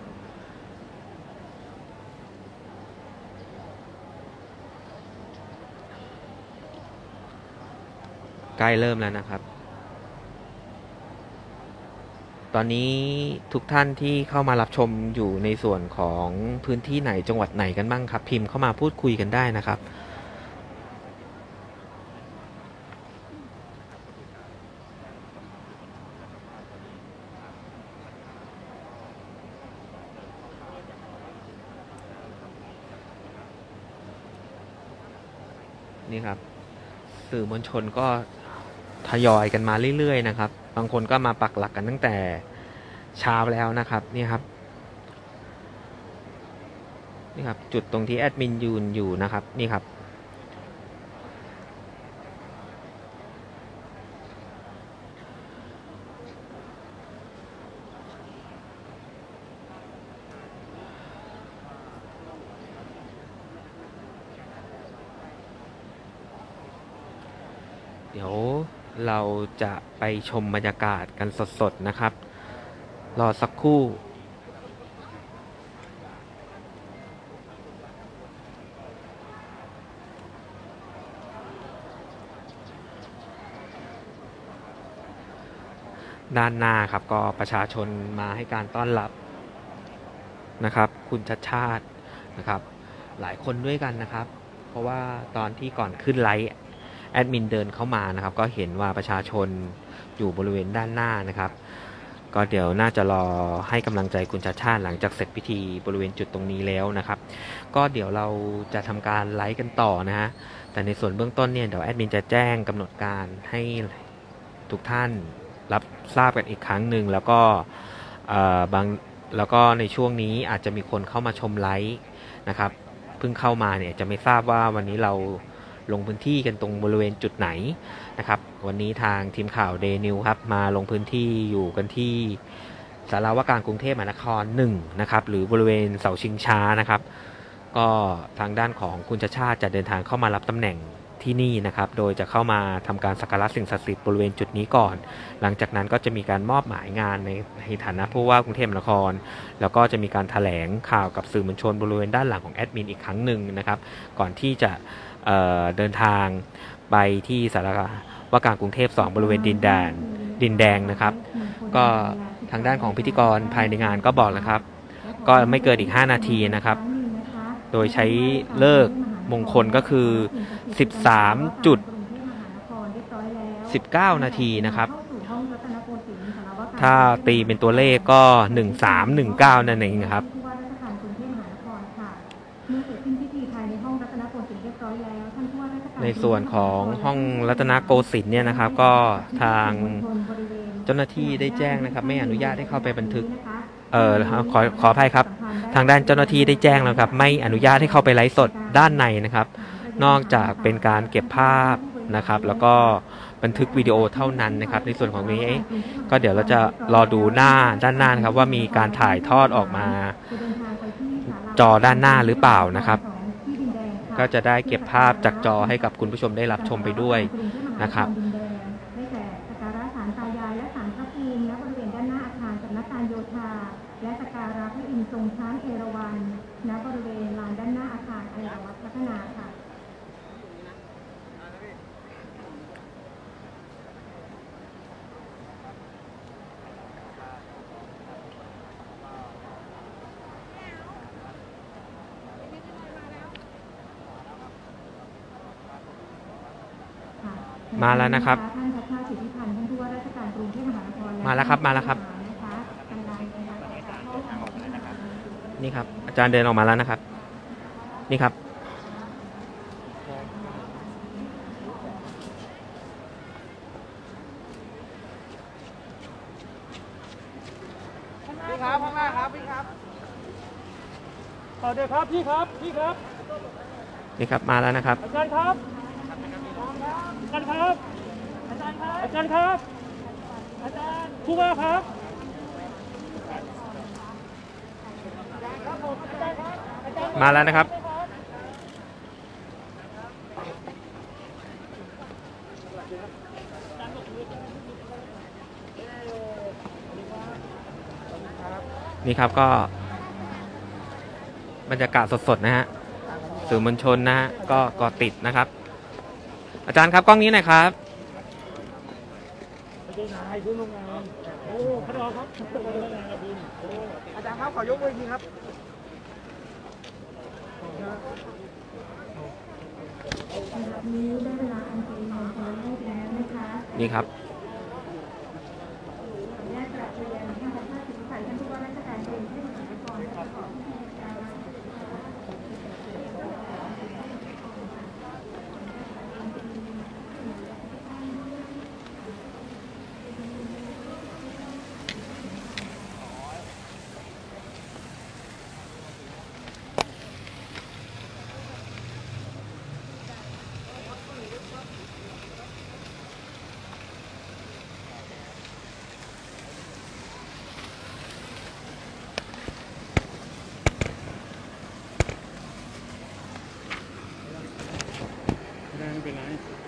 Speaker 2: ใกล้เริ่มแล้วนะครับตอนนี้ทุกท่านที่เข้ามารับชมอยู่ในส่วนของพื้นที่ไหนจังหวัดไหนกันบ้างครับพิมพ์เข้ามาพูดคุยกันได้นะครับนี่ครับสื่อมวลชนก็ทยอยกันมาเรื่อยๆนะครับบางคนก็มาปักหลักกันตั้งแต่เช้าแล้วนะครับนี่ครับนี่ครับจุดตรงที่แอดมินยืนอยู่นะครับนี่ครับเดี๋ยวเราจะไปชมบรรยากาศกันสดๆนะครับรอสักครู่ด้านหน้าครับก็ประชาชนมาให้การต้อนรับนะครับคุณชัชชาตินะครับหลายคนด้วยกันนะครับเพราะว่าตอนที่ก่อนขึ้นไลฟ์แอดมินเดินเข้ามานะครับก็เห็นว่าประชาชนอยู่บริเวณด้านหน้านะครับก็เดี๋ยวน่าจะรอให้กำลังใจคุณชัชชาติหลังจากเสร็จพิธีบริเวณจุดตรงนี้แล้วนะครับก็เดี๋ยวเราจะทำการไลฟ์กันต่อนะฮะแต่ในส่วนเบื้องต้นเนี่ยเดี๋ยวแอดมินจะแจ้งกำหนดการให้ทุกท่านรับทราบกันอีกครั้งหนึ่งแล้วก็บางแล้วก็ในช่วงนี้อาจจะมีคนเข้ามาชมไลฟ์นะครับเพิ่งเข้ามาเนี่ยจะไม่ทราบว่าวันนี้เราลงพื้นที่กันตรงบริเวณจุดไหนนะครับวันนี้ทางทีมข่าวเดนิวครับมาลงพื้นที่อยู่กันที่ศาลาว่าการกรุงเทพมหานครหนึ่งนะครับหรือบริเวณเสาชิงช้านะครับก็ทางด้านของคุณชัชชาติจะเดินทางเข้ามารับตำแหน่งที่นี่นะครับโดยจะเข้ามาทำการสักการะสิ่งศักดิ์สิทธิ์บริเวณจุดนี้ก่อนหลังจากนั้นก็จะมีการมอบหมายงานในในฐานะผู้ว่ากรุงเทพมหานครแล้วก็จะมีการแถลงข่าวกับสื่อมวลชนบริเวณด้านหลังของแอดมินอีกครั้งหนึ่งนะครับก่อนที่จะเอ่อเดินทางไปที่ศาลาว่าการกรุงเทพสองบริเวณดินแดนดินแดงนะครับก็ทางด้านของพิธีกรภายในงานก็บอกแล้วครับก็ไม่เกินอีกห้านาทีนะครับโดยใช้เลิกมงคลก็คือ สิบสามจุดสิบเก้า นาทีนะครับถ้าตีเป็นตัวเลขก็หนึ่งสามหนึ่งเก้านั่นเองครับในส่วนของห้องรัตนโกสินทร์เนี่ยนะครับก็ทางเจ้าหน้าที่ได้แจ้งนะครับไม่อนุญาตให้เข้าไปบันทึกเอ่อขอขออภัยครับทางด้านเจ้าหน้าที่ได้แจ้งแล้วครับไม่อนุญาตให้เข้าไปไลฟ์สดด้านในนะครับนอกจากเป็นการเก็บภาพนะครับแล้วก็บันทึกวิดีโอเท่านั้นนะครับในส่วนของนี้ก็เดี๋ยวเราจะรอดูหน้าด้านหน้านะครับว่ามีการถ่ายทอดออกมาจอด้านหน้าหรือเปล่านะครับก็จะได้เก็บภาพจากจอให้กับคุณผู้ชมได้รับชมไปด้วยนะครับได้แก่สักการะศาลตายายและศาลพระภูมิณบริเวณด้านหน้าอาคารสำนักการโยธาและสักการะพระอินทร์ทรงช้างเอราวัณณบริเวณลานด้านหน้าอาคารไอราวัฒน์พัฒนาค่ะมาแล้วนะครับมาแล้วครับมาแล้วครับนี่ครับอาจารย์เดินออกมาแล้วนะครับนี่ครับ
Speaker 3: พี่ครับข้างหน้าครับพี่ครับสวัสดีครับพี่ครับพี่ครับ
Speaker 2: นี่ครับมาแล้วนะครับ
Speaker 3: อาจารย์ครับอาจารย์ครับอาจารย์ครับอาจารย์ครับอาจารย์ผู้ว่าครับ
Speaker 2: มาแล้วนะครับนี่ครับก็บรรยากาศสดๆนะฮะสื่อมวลชนนะฮะก็เกาะติดนะครับอาจารย์ครับกล้องนี้หน่อยครับ
Speaker 3: ดีนายผู้ร่วมงานโอ้ขอรอครับขอรอครับคุณอาจารย์ครับขอยกมือทีครับ
Speaker 1: นี้ได้เวลาอันเป็นมงคลรูปแล้วนะคะ
Speaker 2: นี่ครับ
Speaker 1: แยกประเรียนท่านประธานสิริสัยท่านผู้ว่าราชการกรุงเทพมหานครประกอบพิธีการ
Speaker 3: ไม่เป็นไร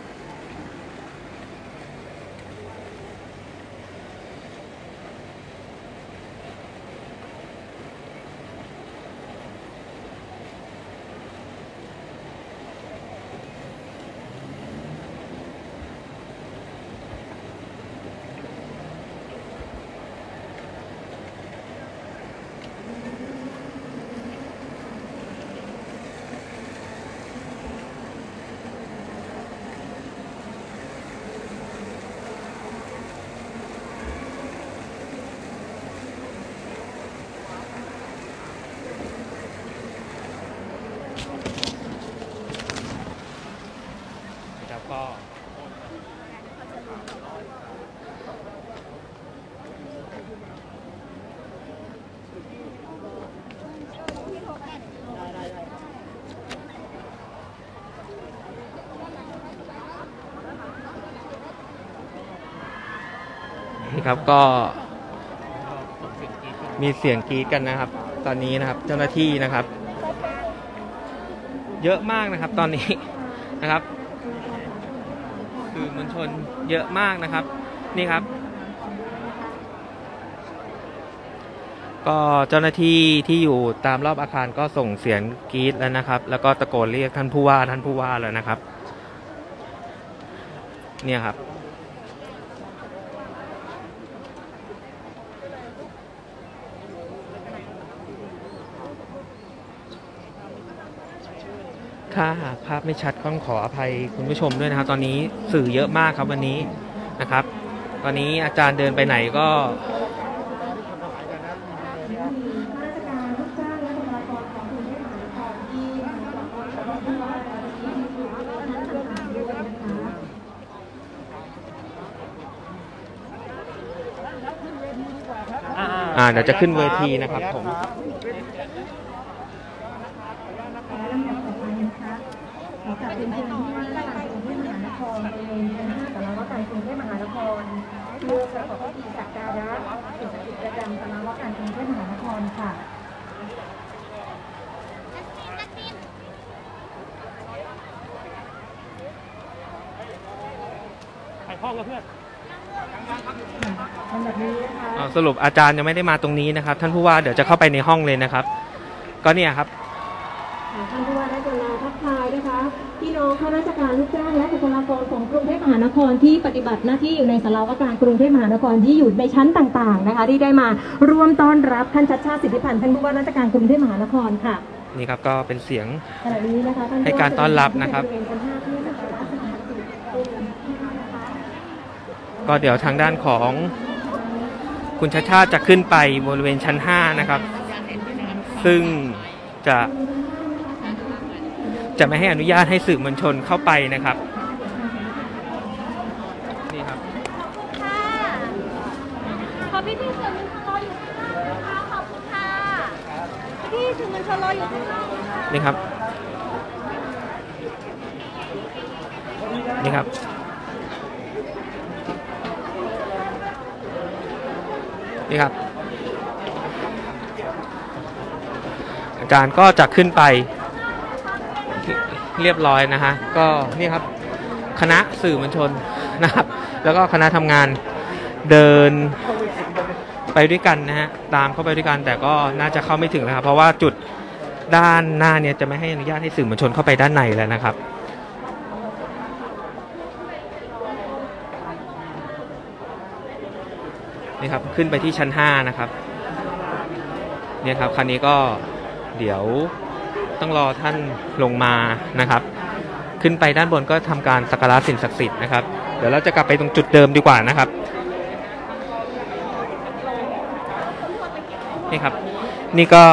Speaker 2: แล้วก็ นี่ครับก็มีเสียงกรี๊ดกันนะครับ ตอนนี้นะครับเจ้าหน้าที่นะครับ เยอะมากนะครับตอนนี้นะครับคือมวลชนเยอะมากนะครับนี่ครับก็เจ้าหน้าที่ที่อยู่ตามรอบอาคารก็ส่งเสียงกรี๊ดแล้วนะครับ แล้วก็ตะโกนเรียกท่านผู้ว่าท่านผู้ว่าแล้วนะครับเนี่ยครับถ้าหากภาพไม่ชัดต้องขออภัยคุณผู้ชมด้วยนะครับตอนนี้สื่อเยอะมากครับวันนี้นะครับตอนนี้อาจารย์เดินไปไหนก็อ่าเดี๋ยวจะขึ้นเวทีนะครับผม
Speaker 1: ขอกราบเรียนเชิญผู้ว่าราชการกรุงเทพมหานครบริเวณชั้นห้าสำนักว่าการกรุงเทพมหานครเพื่อประกอบพิธีสักการะสิ่งศักดิ์สิทธิ์ประจำสำนักว่าการกรุงเทพมหานครค่ะ
Speaker 3: ถ่ายห้องกับเพื่อน
Speaker 2: สรุปอาจารย์ยังไม่ได้มาตรงนี้นะครับท่านผู้ว่าเดี๋ยวจะเข้าไปในห้องเลยนะครับก็เนี่ยครับ
Speaker 1: ท่านผู้ว่าได้กรุณาทักทายนะคะพี่น้องข้าราชการลูกจ้างและบุคลากรของกรุงเทพมหานครที่ปฏิบัติหน้าที่อยู่ในศาลาว่าการกรุงเทพมหานครที่อยู่ในชั้นต่างๆนะคะที่ได้มาร่วมต้อนรับท่านชัชชาติสิทธิพันธ์ท่านผู้ว่าราชการกรุงเทพมหานครค่ะ
Speaker 2: นี่ครับก็เป็นเสียง
Speaker 1: นี้นะคะ
Speaker 2: ให้การต้อนรับนะครับก็เดี๋ยวทางด้านของคุณชัชชาติจะขึ้นไปบริเวณชั้นห้านะครับซึ่งจะจะไม่ให้อนุญาตให้สื่อมวลชนเข้าไปนะครับนี่ครับ
Speaker 4: ค่ะขอพี่พี่สื่อมวลชนรออยู่ข้างล่างนะคะขอบคุณค่ะพี่สื่อมวลชนรออยู่ข้างล่างนะคะ
Speaker 2: นี่ครับนี่ครับนี่ครับอาจารย์ก็จะขึ้นไปเรียบร้อยนะฮะก็นี่ครับคณะสื่อมวลชนนะครับแล้วก็คณะทำงานเดินไปด้วยกันนะฮะตามเข้าไปด้วยกันแต่ก็น่าจะเข้าไม่ถึงนะครับเพราะว่าจุดด้านหน้าเนี่ยจะไม่ให้อนุญาตให้สื่อมวลชนเข้าไปด้านในแล้วนะครับนี่ครับขึ้นไปที่ชั้นห้านะครับเนี่ยครับคันนี้ก็เดี๋ยวต้องรอท่านลงมานะครับขึ้นไปด้านบนก็ทำการสักการะสิ่งศักดิ์สิทธิ์นะครับเดี๋ยวเราจะกลับไปตรงจุดเดิมดีกว่านะครับนี่ครับนี่ก็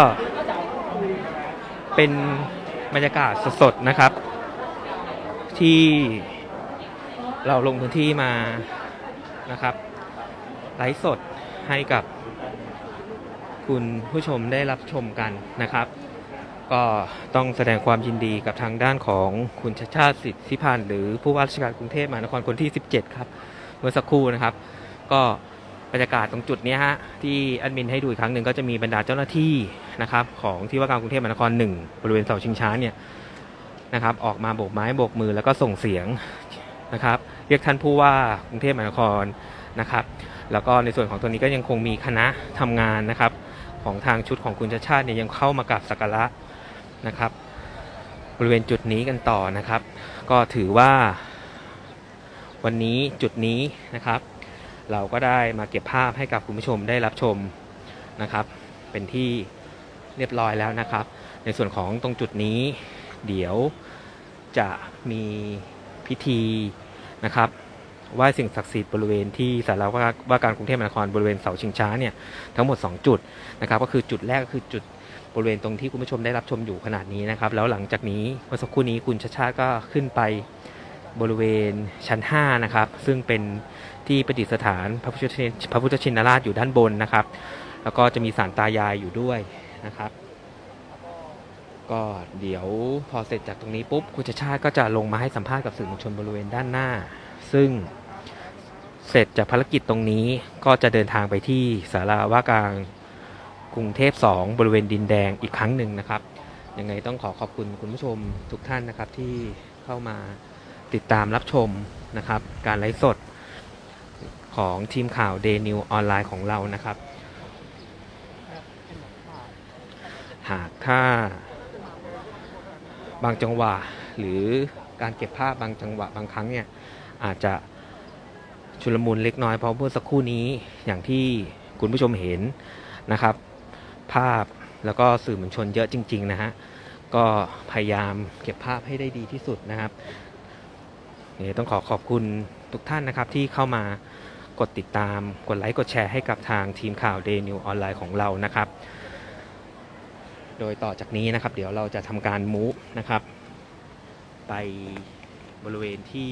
Speaker 2: เป็นบรรยากาศสดๆนะครับที่เราลงพื้นที่มานะครับไลฟ์สดให้กับคุณผู้ชมได้รับชมกันนะครับก็ต้องแสดงความยินดีกับทางด้านของคุณชัชชาติสิทธิพันธ์หรือผู้ว่าราชการกรุงเทพมหานครคนที่สิบเจ็ดครับเมื่อสักครู่นะครับก็บรรยากาศตรงจุดนี้ฮะที่แอดมินให้ดูอีกครั้งหนึ่งก็จะมีบรรดาเจ้าหน้าที่นะครับของที่ว่าการกรุงเทพมหานครหนึ่งบริเวณเสาชิงช้าเนี่ยนะครับออกมาโบกไม้โบกมือแล้วก็ส่งเสียงนะครับเรียกท่านผู้ว่ากรุงเทพมหานครนะครับแล้วก็ในส่วนของตัวนี้ก็ยังคงมีคณะทำงานนะครับของทางชุดของคุณชัชชาติเนี่ยยังเข้ามากราบสักการะนะครับบริเวณจุดนี้กันต่อนะครับก็ถือว่าวันนี้จุดนี้นะครับเราก็ได้มาเก็บภาพให้กับคุณผู้ชมได้รับชมนะครับเป็นที่เรียบร้อยแล้วนะครับในส่วนของตรงจุดนี้เดี๋ยวจะมีพิธีนะครับไหว้สิ่งศักดิ์สิทธิ์บริเวณที่ศาลาว่าการกรุงเทพมหานครบริเวณเสาชิงช้าเนี่ยทั้งหมดสองจุดนะครับก็คือจุดแรกก็คือจุดบริเวณตรงที่คุณผู้ชมได้รับชมอยู่ขนาดนี้นะครับแล้วหลังจากนี้เมื่อสักครู่นี้คุณชัชชาติก็ขึ้นไปบริเวณชั้นห้านะครับซึ่งเป็นที่ประดิษฐานพระพุทธชินพระพุทธชินราชอยู่ด้านบนนะครับแล้วก็จะมีศาลตายายอยู่ด้วยนะครับก็เดี๋ยวพอเสร็จจากตรงนี้ปุ๊บคุณชัชชาติก็จะลงมาให้สัมภาษณ์กับสื่อมวลชนบริเวณด้านหน้าซึ่งเสร็จจากภารกิจตรงนี้ก็จะเดินทางไปที่ศาลาว่าการกรุงเทพสองบริเวณดินแดงอีกครั้งหนึ่งนะครับยังไงต้องขอขอบคุณคุณผู้ชมทุกท่านนะครับที่เข้ามาติดตามรับชมนะครับการไลฟ์สดของทีมข่าว Day News ออนไลน์ของเรานะครับหากถ้าบางจังหวะหรือการเก็บภาพบางจังหวะบางครั้งเนี่ยอาจจะชุลมุนเล็กน้อยเพราะเมื่อสักครู่นี้อย่างที่คุณผู้ชมเห็นนะครับภาพแล้วก็สื่อมวลชนเยอะจริงๆนะฮะก็พยายามเก็บภาพให้ได้ดีที่สุดนะครับนี่ต้องขอขอบคุณทุกท่านนะครับที่เข้ามากดติดตามกดไลค์กดแชร์ให้กับทางทีมข่าว Day News ออนไลน์ของเรานะครับโดยต่อจากนี้นะครับเดี๋ยวเราจะทำการมูฟนะครับไปบริเวณที่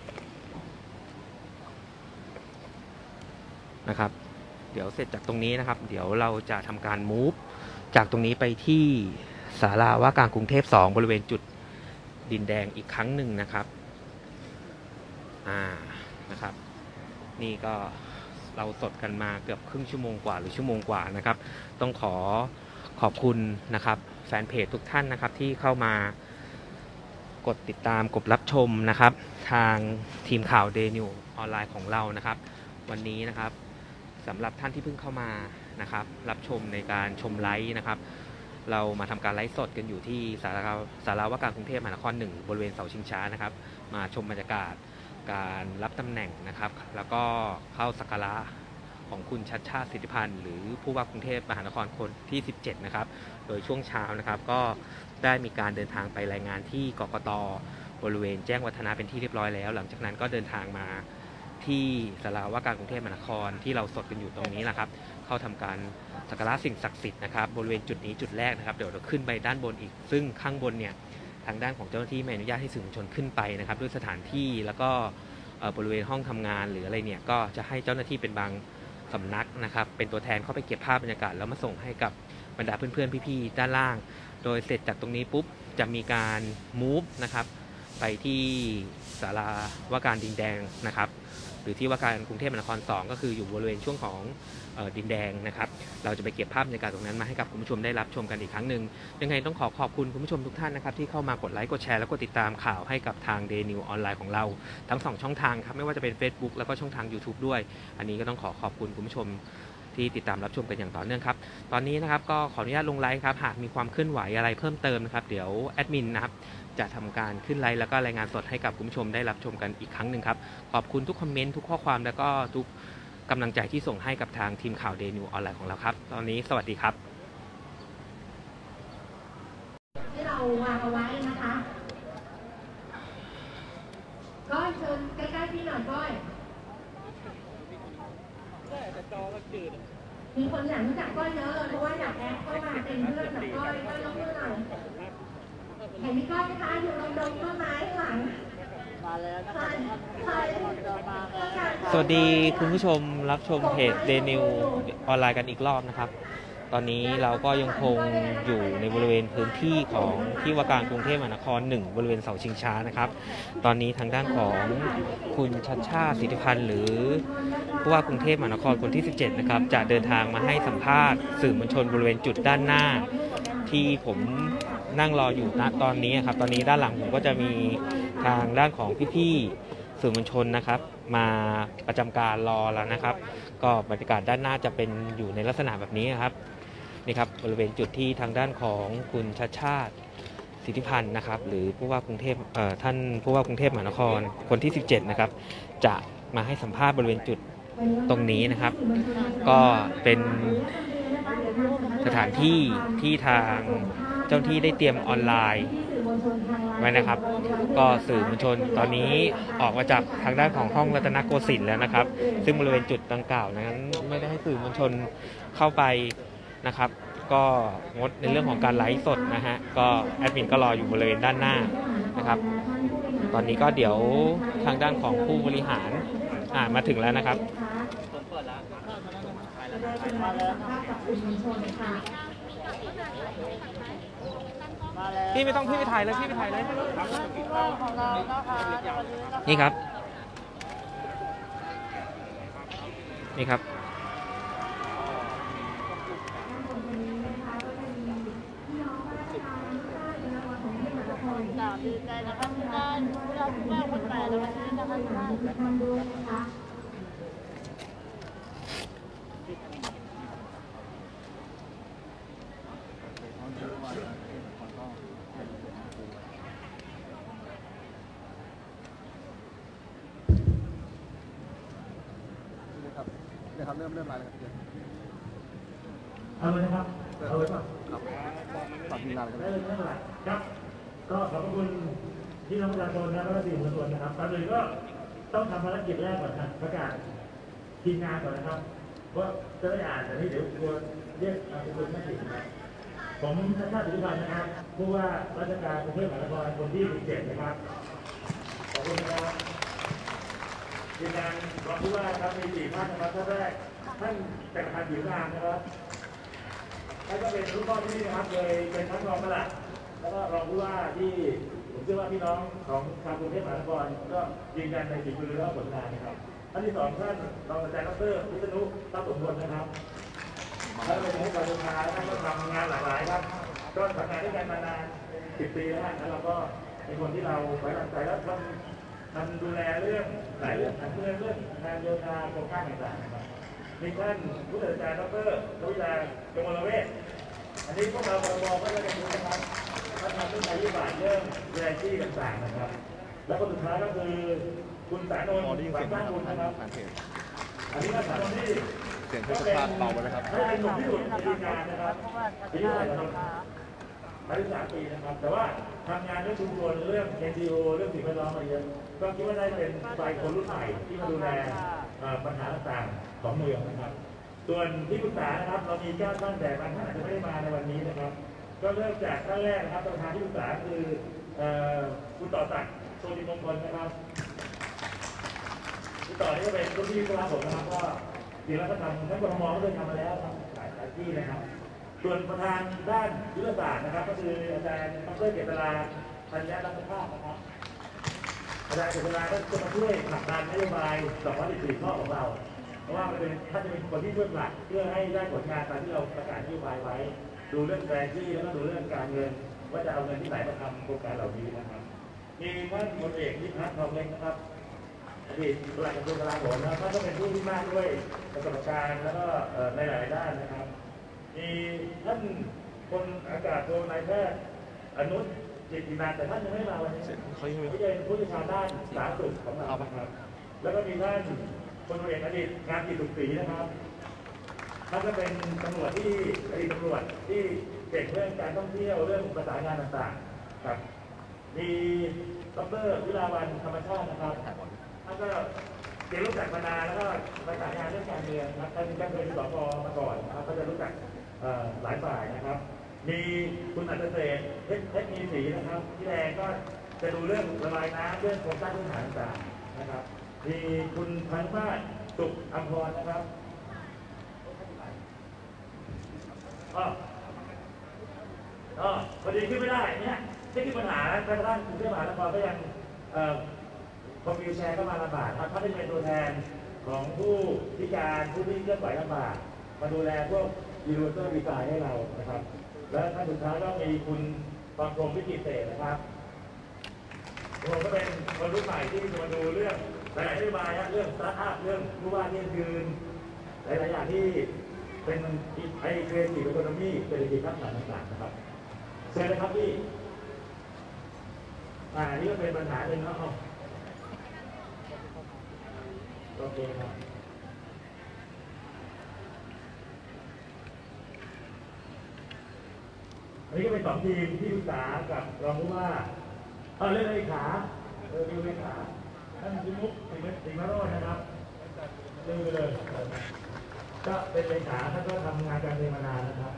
Speaker 2: นะครับเดี๋ยวเสร็จจากตรงนี้นะครับเดี๋ยวเราจะทำการมูฟจากตรงนี้ไปที่ศาลาว่าการกรุงเทพสองบริเวณจุดดินแดงอีกครั้งหนึ่งนะครับอ่านะครับนี่ก็เราสดกันมาเกือบครึ่งชั่วโมงกว่าหรือชั่วโมงกว่านะครับต้องขอขอบคุณนะครับแฟนเพจทุกท่านนะครับที่เข้ามากดติดตามกดรับชมนะครับทางทีมข่าว Day News ออนไลน์ของเรานะครับวันนี้นะครับสำหรับท่านที่เพิ่งเข้ามานะครับรับชมในการชมไลฟ์นะครับเรามาทำการไลฟ์สดกันอยู่ที่ศาลาศาลาว่าการกรุงเทพมหานครหนึ่งบริเวณเสาชิงช้านะครับมาชมบรรยากาศการรับตำแหน่งนะครับแล้วก็เข้าสักการะของคุณชัชชาติสิทธิพันธ์หรือผู้ว่ากรุงเทพมหานครคนที่สิบเจ็ดนะครับโดยช่วงเช้านะครับก็ได้มีการเดินทางไปรายงานที่กกต.บริเวณแจ้งวัฒนะเป็นที่เรียบร้อยแล้วหลังจากนั้นก็เดินทางมาที่ศาลาว่าการกรุงเทพมหานครที่เราสดกันอยู่ตรงนี้นะครับเข้าทำการสักการะสิ่งศักดิ์สิทธิ์นะครับบริเวณจุดนี้จุดแรกนะครับเดี๋ยวเราขึ้นไปด้านบนอีกซึ่งข้างบนเนี่ยทางด้านของเจ้าหน้าที่ไม่อนุญาตให้สื่อมวลชนขึ้นไปนะครับด้วยสถานที่แล้วก็บริเวณห้องทำงานหรืออะไรเนี่ยก็จะให้เจ้าหน้าที่เป็นบางสำนักนะครับเป็นตัวแทนเข้าไปเก็บภาพบรรยากาศแล้วมาส่งให้กับบรรดาเพื่อนๆพี่ๆด้านล่างโดยเสร็จจากตรงนี้ปุ๊บจะมีการมูฟนะครับไปที่ศาลาว่าการดินแดงนะครับหรือที่ว่าการกรุงเทพมหานครสองก็คืออยู่บริเวณช่วงของดินแดงนะครับเราจะไปเก็บภาพบรรยากาศตรงนั้นมาให้กับคุณผู้ชมได้รับชมกันอีกครั้งหนึ่งยังไงต้องขอขอบคุณคุณผู้ชมทุกท่านนะครับที่เข้ามากดไลค์กดแชร์แล้วก็ติดตามข่าวให้กับทาง Day News ออนไลน์ของเราทั้งสองช่องทางครับไม่ว่าจะเป็น Facebook แล้วก็ช่องทาง YouTube ด้วยอันนี้ก็ต้องขอขอบคุณคุณผู้ชมที่ติดตามรับชมกันอย่างต่อเนื่องครับตอนนี้นะครับก็ขออนุญาตลงไลฟ์ครับหากมีความเคลื่อนไหวอะไรเพิ่มเติมนะครับเดี๋ยวแอดมินนะครับจะทำการขึ้นไลฟ์แล้วก็รายงานสดให้กับคุณผู้ชมได้รับชมกันอีกครั้งหนึ่งครับขอบคุณทุกคอมเมนต์ทุกข้อความแล้วก็ทุกกำลังใจที่ส่งให้กับทางทีมข่าวเดนิวออนไลน์ของเราครับตอนนี้สวัสดีครับ
Speaker 1: ที่เราวางเอาไว้นะคะก้อยเชิญใกล้ๆพี่หน่อยก้อยมีคนอยากรู้จักก้อยเยอะเลยเพราะว่าอยากแอดเข้ามาเป็นเพื่อนกับก้อยก้อยยกมือหน่อยเห็นพี่ก้อยไหมคะอยู่ตรงดงต้นไม้ข้างหลังมาแล้วนะคะ
Speaker 2: สวัสดีคุณผู้ชมรับชมเพจเดนิวออนไลน์กันอีกรอบนะครับตอนนี้เราก็ยังคงอยู่ในบริเวณพื้นที่ของที่ว่าการกรุงเทพมหานครหนึ่งบริเวณเสาชิงช้านะครับตอนนี้ทางด้านของคุณชัชชาติสิทธิพันธ์หรือผู้ว่ากรุงเทพมหานครคนที่สิบเจ็ดนะครับจะเดินทางมาให้สัมภาษณ์สื่อมวลชนบริเวณจุดด้านหน้าที่ผมนั่งรออยู่ณตอนนี้ครับตอนนี้ด้านหลังผมก็จะมีทางด้านของพี่ๆสื่อมวลชนนะครับมาประจำการรอแล้วนะครับก็บรรยากาศด้านหน้าจะเป็นอยู่ในลักษณะแบบนี้ครับนี่ครับบริเวณจุดที่ทางด้านของคุณชัชชาติสิทธิพันธ์นะครับหรือผู้ว่ากรุงเทพเอ่อท่านผู้ว่ากรุงเทพมหานครคนที่สิบเจ็ดนะครับจะมาให้สัมภาษณ์บริเวณจุดตรงนี้นะครับก็เป็นสถานที่ที่ทางเจ้าหน้าที่ได้เตรียมออนไลน์ไว้นะครับก็สื่อมวลชนตอนนี้ออกมาจากทางด้านของห้องรัตนโกสินทร์แล้วนะครับซึ่งบริเวณจุดดังกล่าวนั้นไม่ได้ให้สื่อมวลชนเข้าไปนะครับก็งดในเรื่องของการไลฟ์สดนะฮะก็แอดมินก็รออยู่บริเวณด้านหน้านะครับตอนนี้ก็เดี๋ยวทางด้านของผู้บริหารอ่ามาถึงแล้วนะครับพี่ไม่ต้องพี่ไปถ่ายเลยพี่ไปถ่ายเลยนี่ครับนี่ครับ
Speaker 4: ดีใจนะคะที่ได้ผู้รับผู้ว่าคนใหม่ในวันนี้นะคะทุกท่านด้วยนะคะ
Speaker 5: เนี่ยครับเริ่มเริ่มไลน์แล้วครับ
Speaker 3: เอาเลยนะครับเอาเลยป่ะ
Speaker 5: ครับฝากทีมงานเลย
Speaker 3: ได้เลยไม่เป็นไรครับก็ขอบคุณพี่น้องประชาชนและก็สื่อมวลชนนะครับก่อนอื่นก็ต้องทำภารกิจแรกก่อนนะประกาศทีมงานก่อนนะครับเพราะจะได้อ่านแต่นี่เดี๋ยวกลัวเรียกนามสกุลไม่ผิดนะครับผมชัชชาติสิทธิพันธ์นะครับผู้ว่าราชการกรุงเทพมหานครคนที่สิบเจ็ดนะครับขอบคุณนะครับทีมงานรองผู้ว่าครับมีสี่ท่านนะครับท่านแรกท่านจักรพันธ์ผิวงามนะครับท่านก็เป็นรุ่นพ่อที่นี่นะครับเลยเป็นทั้งรองประหลัดแล้วก็รองผู้ว่าที่ผมเชื่อว่าพี่น้องของชาวกรุงเทพมหานครก็ยืนยันในฝีมือและผลงานนะครับท่านที่สองท่านรองอาจารย์ดร.วิษณุตั้งสมบูรณ์นะครับท่านเป็นผู้การศึกษาท่านก็ทำงานหลากหลายครับก็ทำงานด้วยกันมานานสิบปีแล้วแล้วเราก็เป็นคนที่เราไว้วางใจแล้วทำทำดูแลเรื่องหลายเรื่องเรื่องเรื่องงานโยธาโครงสร้างต่างๆนะครับมีท่านผู้อาจารย์ดร.ทวิดากมลเวชอันนี้พวกเราบรก็จะดูนะครับท่านทำเรื่องนโยบายเรื่องแรงที่ต่างๆนะครับแล้วก็สุดท้ายก็คือคุณสานนท์หวังสร้างบุญนะครับอันนี้ก็สานนท์ที่เสียงเพชรพาดเบาไปเลยครับเป็นหนุ่มที่สุดในทีมงานนะครับอายุเท่าไหร่ครับอายุสามปีนะครับแต่ว่าทำงานเรื่องชุมชนเรื่อง เอ็น จี โอ เรื่องสิ่งแวดล้อมมาเยอะก็คิดว่าได้เป็นฝ่ายคนรุ่นใหม่ที่มาดูแลปัญหาต่างๆของเมืองนะครับส่วนที่ปรึกษานะครับเรามีเก้าท่านแต่บางท่านอาจจะไม่ได้มาในวันนี้นะครับก็เริ่มจากท่านแรกนะครับประธานที่ปรึกษาคือคุณต่อศักดิ์โชติมงคลนะครับคุณต่อนี่ก็เป็นรุ่นพี่วิศวะผมนะครับก็จริงแล้วก็ทำทั้งกทมก็เคยทำมาแล้วครับหลายหลายที่นะครับส่วนประธานด้านยุทธศาสตร์นะครับก็คืออาจารย์ดร.เกษราธัญรัตนภาพนะครับอาจารย์เกษราก็จะมาช่วยผลักดันนโยบายสองร้อยสิบสี่ข้อของเราเพราะว่ามันเป็นท่านจะเป็นคนที่ช่วยผลักเพื่อให้ได้ผลงานตามที่เราประกาศนโยบายไว้ดูเรื่องแบรนด์ที่แล้วก็ดูเรื่องการเงินว่าจะเอาเงินที่ไหนมาทำโครงการเหล่านี้นะครับมีท่านพลเอกนิพัฒน์ทองเล็กนะครับอดีตปลัดกระทรวงกลาโหมนะครับท่านก็เป็นผู้ที่มากด้วยประสบการณ์แล้วก็ในหลายด้านนะครับมีท่านพลอากาศโทนายแพทย์อนุจิตตินันแต่ท่านยังไม่มาวันนี้เขาเป็นผู้เชี่ยวชาญด้านสาธารณสุขของเราครับแล้วก็มีท่านพพลเอกอดีตงานกิจสุขศรีนะครับท่านก็เป็นตำรวจที่อดีตตำรวจที่เก่งเรื่องการท่องเที่ยวเรื่องประสานงานต่างๆครับมีดร.วิลาวันธรรมชาตินะครับท่านก็เรียนรู้จักมานานแล้วก็ประสานงานเรื่องการเมืองนะครับท่านเป็นเคยเป็นสปมาก่อนนะครับก็จะรู้จักหลายฝ่ายนะครับมีคุณอัจฉริยะเพชรมีศรีนะครับที่แรงก็จะดูเรื่องระบายน้ำเรื่องโครงสร้างพื้นฐานต่างๆนะครับมีคุณพันธุ์มาศสุขอัมพรนะครับอ๋ออ๋อพอดีขึ้นไม่ได้เนี่ยนี่คือปัญหาแม้กระทั่งกรุงเทพมหานครก็ยังคอมพิวแชร์ก็มาลำบากครับถ้าเป็นตัวแทนของผู้พิการผู้ที่เคลื่อนไหวลำบากมาดูแลพวกยูนิเวอร์แซลดีไซน์ให้เรานะครับและท่านสุดท้ายก็มีคุณความพรหมวิจิตรเศรษฐ์นะครับผมก็เป็นคนรุ่นใหม่ที่มาดูเรื่องหลายๆนโยบายเรื่องสตาร์ทอัพเรื่องผู้ว่าเที่ยงคืนหลายๆอย่างที่เป็นไอเทรนด์อีโคโนมีเศรษฐกิจทักษะต่างๆนะครับเชิญเลยครับพี่อ่านี่ก็เป็นปัญหาหนึ่งครับโอเคครับอันนี้ก็เป็นสองทีมที่ปรึกษากับรองผู้ว่าเออเล่นเลยขาเออดูเลยขาท่านคุณมุกสิงห์สิงห์มาโรจน์นะครับดูเลยก็เป็นเลขาท่านก็ทำงานการเมืองมานานนะครับ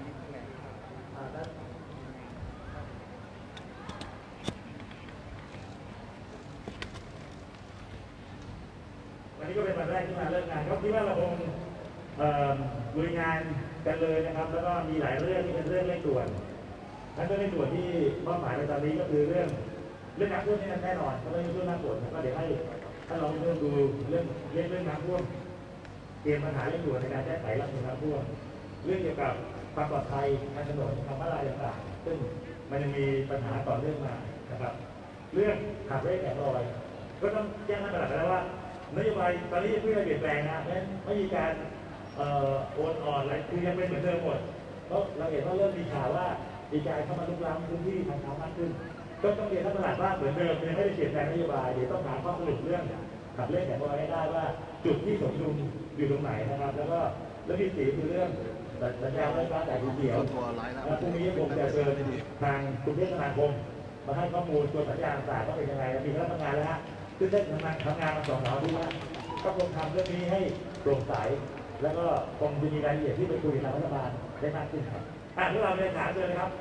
Speaker 3: วันนี้ก็เป็นวันแรกที่มาเริ่มงานก็คิดว่าเราคงลุยงานกันเลยนะครับแล้วก็มีหลายเรื่องที่เป็นเรื่องเร่งด่วนนั่นก็เร่งด่วนที่มอบหมายในตอนนี้ก็คือเรื่องเรื่องน้ำท่วมนี่แน่นอนเพราะเรื่องเรื่องน้ำฝนก็เดี๋ยวให้ท่านลองเริ่มดูเรื่องเรื่องเรื่องน้ำท่วมเตรียมปัญหาเร่งด่วนในการแก้ไขรับมือน้ำท่วมเรื่องเกี่ยวกับความปลอดภัยทางถนนทางม้าลายต่างๆซึ่งมันยังมีปัญหาต่อเนื่องมานะครับเรื่องขับเลขแอบลอยก็ต้องแจ้งท่านประหลัดแล้วว่านโยบายตอนนี้เพื่อเปลี่ยนแปลงนะไม่มีการโอนอ่อนอะไรคือยังเป็นเหมือนเดิมหมดเพราะเราเห็นว่าเริ่มมีข่าวว่ามีการเข้ามาลุกล้ำพื้นที่ทางเท้ามากขึ้นก็ต้องเรียนท่านประหลัดว่าเหมือนเดิมยังไม่ได้เปลี่ยนแปลงนโยบายเดี๋ยวต้องหาข้อสรุปเรื่องขับเลขแอบลอยให้ได้ว่าจุดที่สมดุลอยู่ตรงไหนนะครับแล้วก็แล้วที่สี่คือเรื่องสัญญาณไฟฟ้าแต่เขียวแล้วพรุ่งนี้ผมจะเชิญทางกรุงเทพมหานครมาให้ข้อมูลตัวสัญญาณต่างๆว่าเป็นยังไงมีคณะทำงานแล้วฮะซึ่งได้ทำงานทำงานมาสองสามที่ว่าก็คงทำเรื่องนี้ให้โปร่งใสแล้วก็คงจะมีรายละเอียดที่ไปคุยกับรัฐบาลได้มากขึ้นครับอ่ะพวกเราเรียนถามเลยนะครับ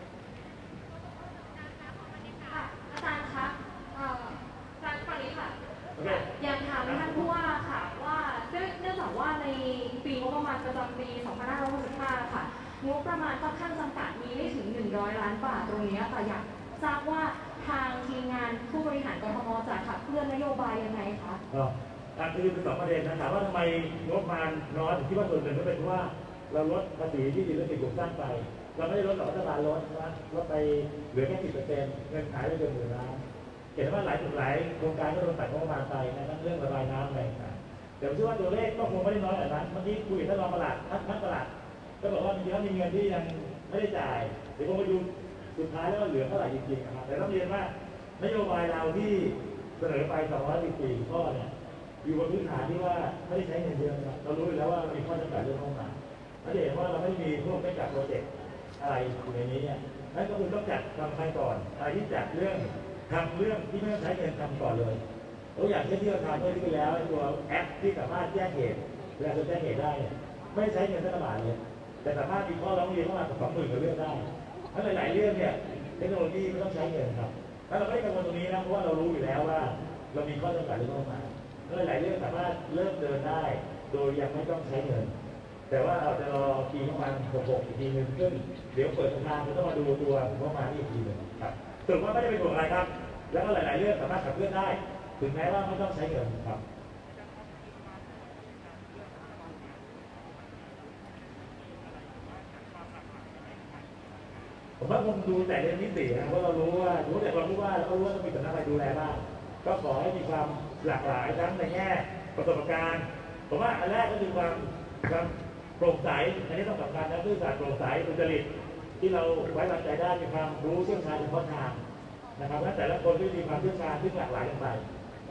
Speaker 4: อาจารย์คะอาจารย์ฝั่งนี้ค่ะ
Speaker 3: okay.
Speaker 4: อยากถามท่านผู้ว่าค่ะว่าเนื่องจากว่าในปีงบประมาณประจำปี สองพันห้าร้อยหกสิบห้า ค่ะงบประมาณค่อนข้างจำกัดมีไม่ถึงหนึ่งร้อยล้านบาทตรงนี้ค่ะอยากทราบว่าทางทีมงานผู้บริหารกทมจะขับเคลื่อนนโยบายยังไงคะ
Speaker 3: การคือเป็นสองประเด็นนะถามว่าทำไมงบประมาณน้อยผมคิดว่าส่วนหนึ่งก็เป็นเพราะว่าเราลดภาษีที่ดินและสิ่งปลูกสร้างไปเราไม่ได้ลดต่อรัฐบาลลดนะลดไปเหลือแค่สิบเปอร์เซ็นต์เงินขายไปเกินหมื่นล้านเห็นว่าหลายจุดหลายโครงการก็โดนตัดงบประมาณไปนะทั้งเรื่องระบายน้ำอะไรต่างๆแต่ผมเชื่อว่าตัวเลขก็คงไม่ได้น้อยแบบนั้นเมื่อกี้คุยกับท่านรองปลัดท่านท่านปลัดก็บอกว่าจริงๆมีเงินที่ยังไม่ได้จ่ายเดี๋ยวผมไปดูสุดท้ายแล้วเหลือเท่าไหร่จริงๆนะครับแต่ต้องเรียนว่านโยบายเราที่เสนอไปสองร้อยสิบสี่ข้อเนี่ยอยู่บนพื้นฐานที่ว่าไม่ได้ใช้เงินเยอะนะเรารู้อยู่แล้วว่ามีข้อจำกัดเรื่องเข้ามาเราเห็นว่าเราไม่มีพวกไม่จัดโปรเจกต์อะไรอยู่ในนี้เนี่ยนั่นก็คือต้องจัดทำไปก่อนอะไรที่จัดเรื่องทำเรื่องที่ไม่ต้องใช้เงินทำก่อนเลยตัวอย่างเช่นที่เราทำเมื่อที่แล้วตัวแอปที่สามารถแจ้งเหตุเวลาเราแจ้งเหตุได้เนี่ยไม่ใช้เงินสักบาทเลยแต่สามารถมีข้อร้องเรียนเข้ามาสองหมื่นกว่าเรื่องได้ถ้าหลายๆเรื่องเนี่ยเทคโนโลยีไม่ต้องใช้เงินครับถ้าเราไม่กังวลตรงนี้นะเพราะว่าเรารู้อยู่แล้วว่าเรามีข้อจำกัดเรื่องเข้ามาหลายๆเรื่องสามารถเริ่มเดินได้โดยยังไม่ต้องใช้เงินแต่ว่าเราจะรอปีประมาณหกหกอีกทีหนึ่งซึ่งเดี๋ยวเปิดทางจะต้องมาดูตัวประมาณนี้อีกทีหนึ่งครับสรุปว่าไม่ได้เป็นห่วงอะไรครับแล้วก็หลายๆเรื่องสามารถขับเคลื่อนได้ถึงแม้ว่าไม่ต้องใช้เงินครับผมว่าผมดูแต่เรื่องนิตินะเพราะเรารู้ว่ารู้แต่เรารู้ว่าเราก็รู้ว่าต้องมีสำนักอะไรดูแลบ้างก็ขอให้มีความหลากหลายทั้งในแง่ประสบการณ์ผมว่าอันแรกก็คือความความโปร่งใสอันนี้ต้องสำคัญนะคือการโปร่งใสสุจริตที่เราไว้วางใจได้มีความรู้เชี่ยวชาญเฉพาะทางนะครับและแต่ละคนที่มีความเชี่ยวชาญที่หลากหลายกันไปครับ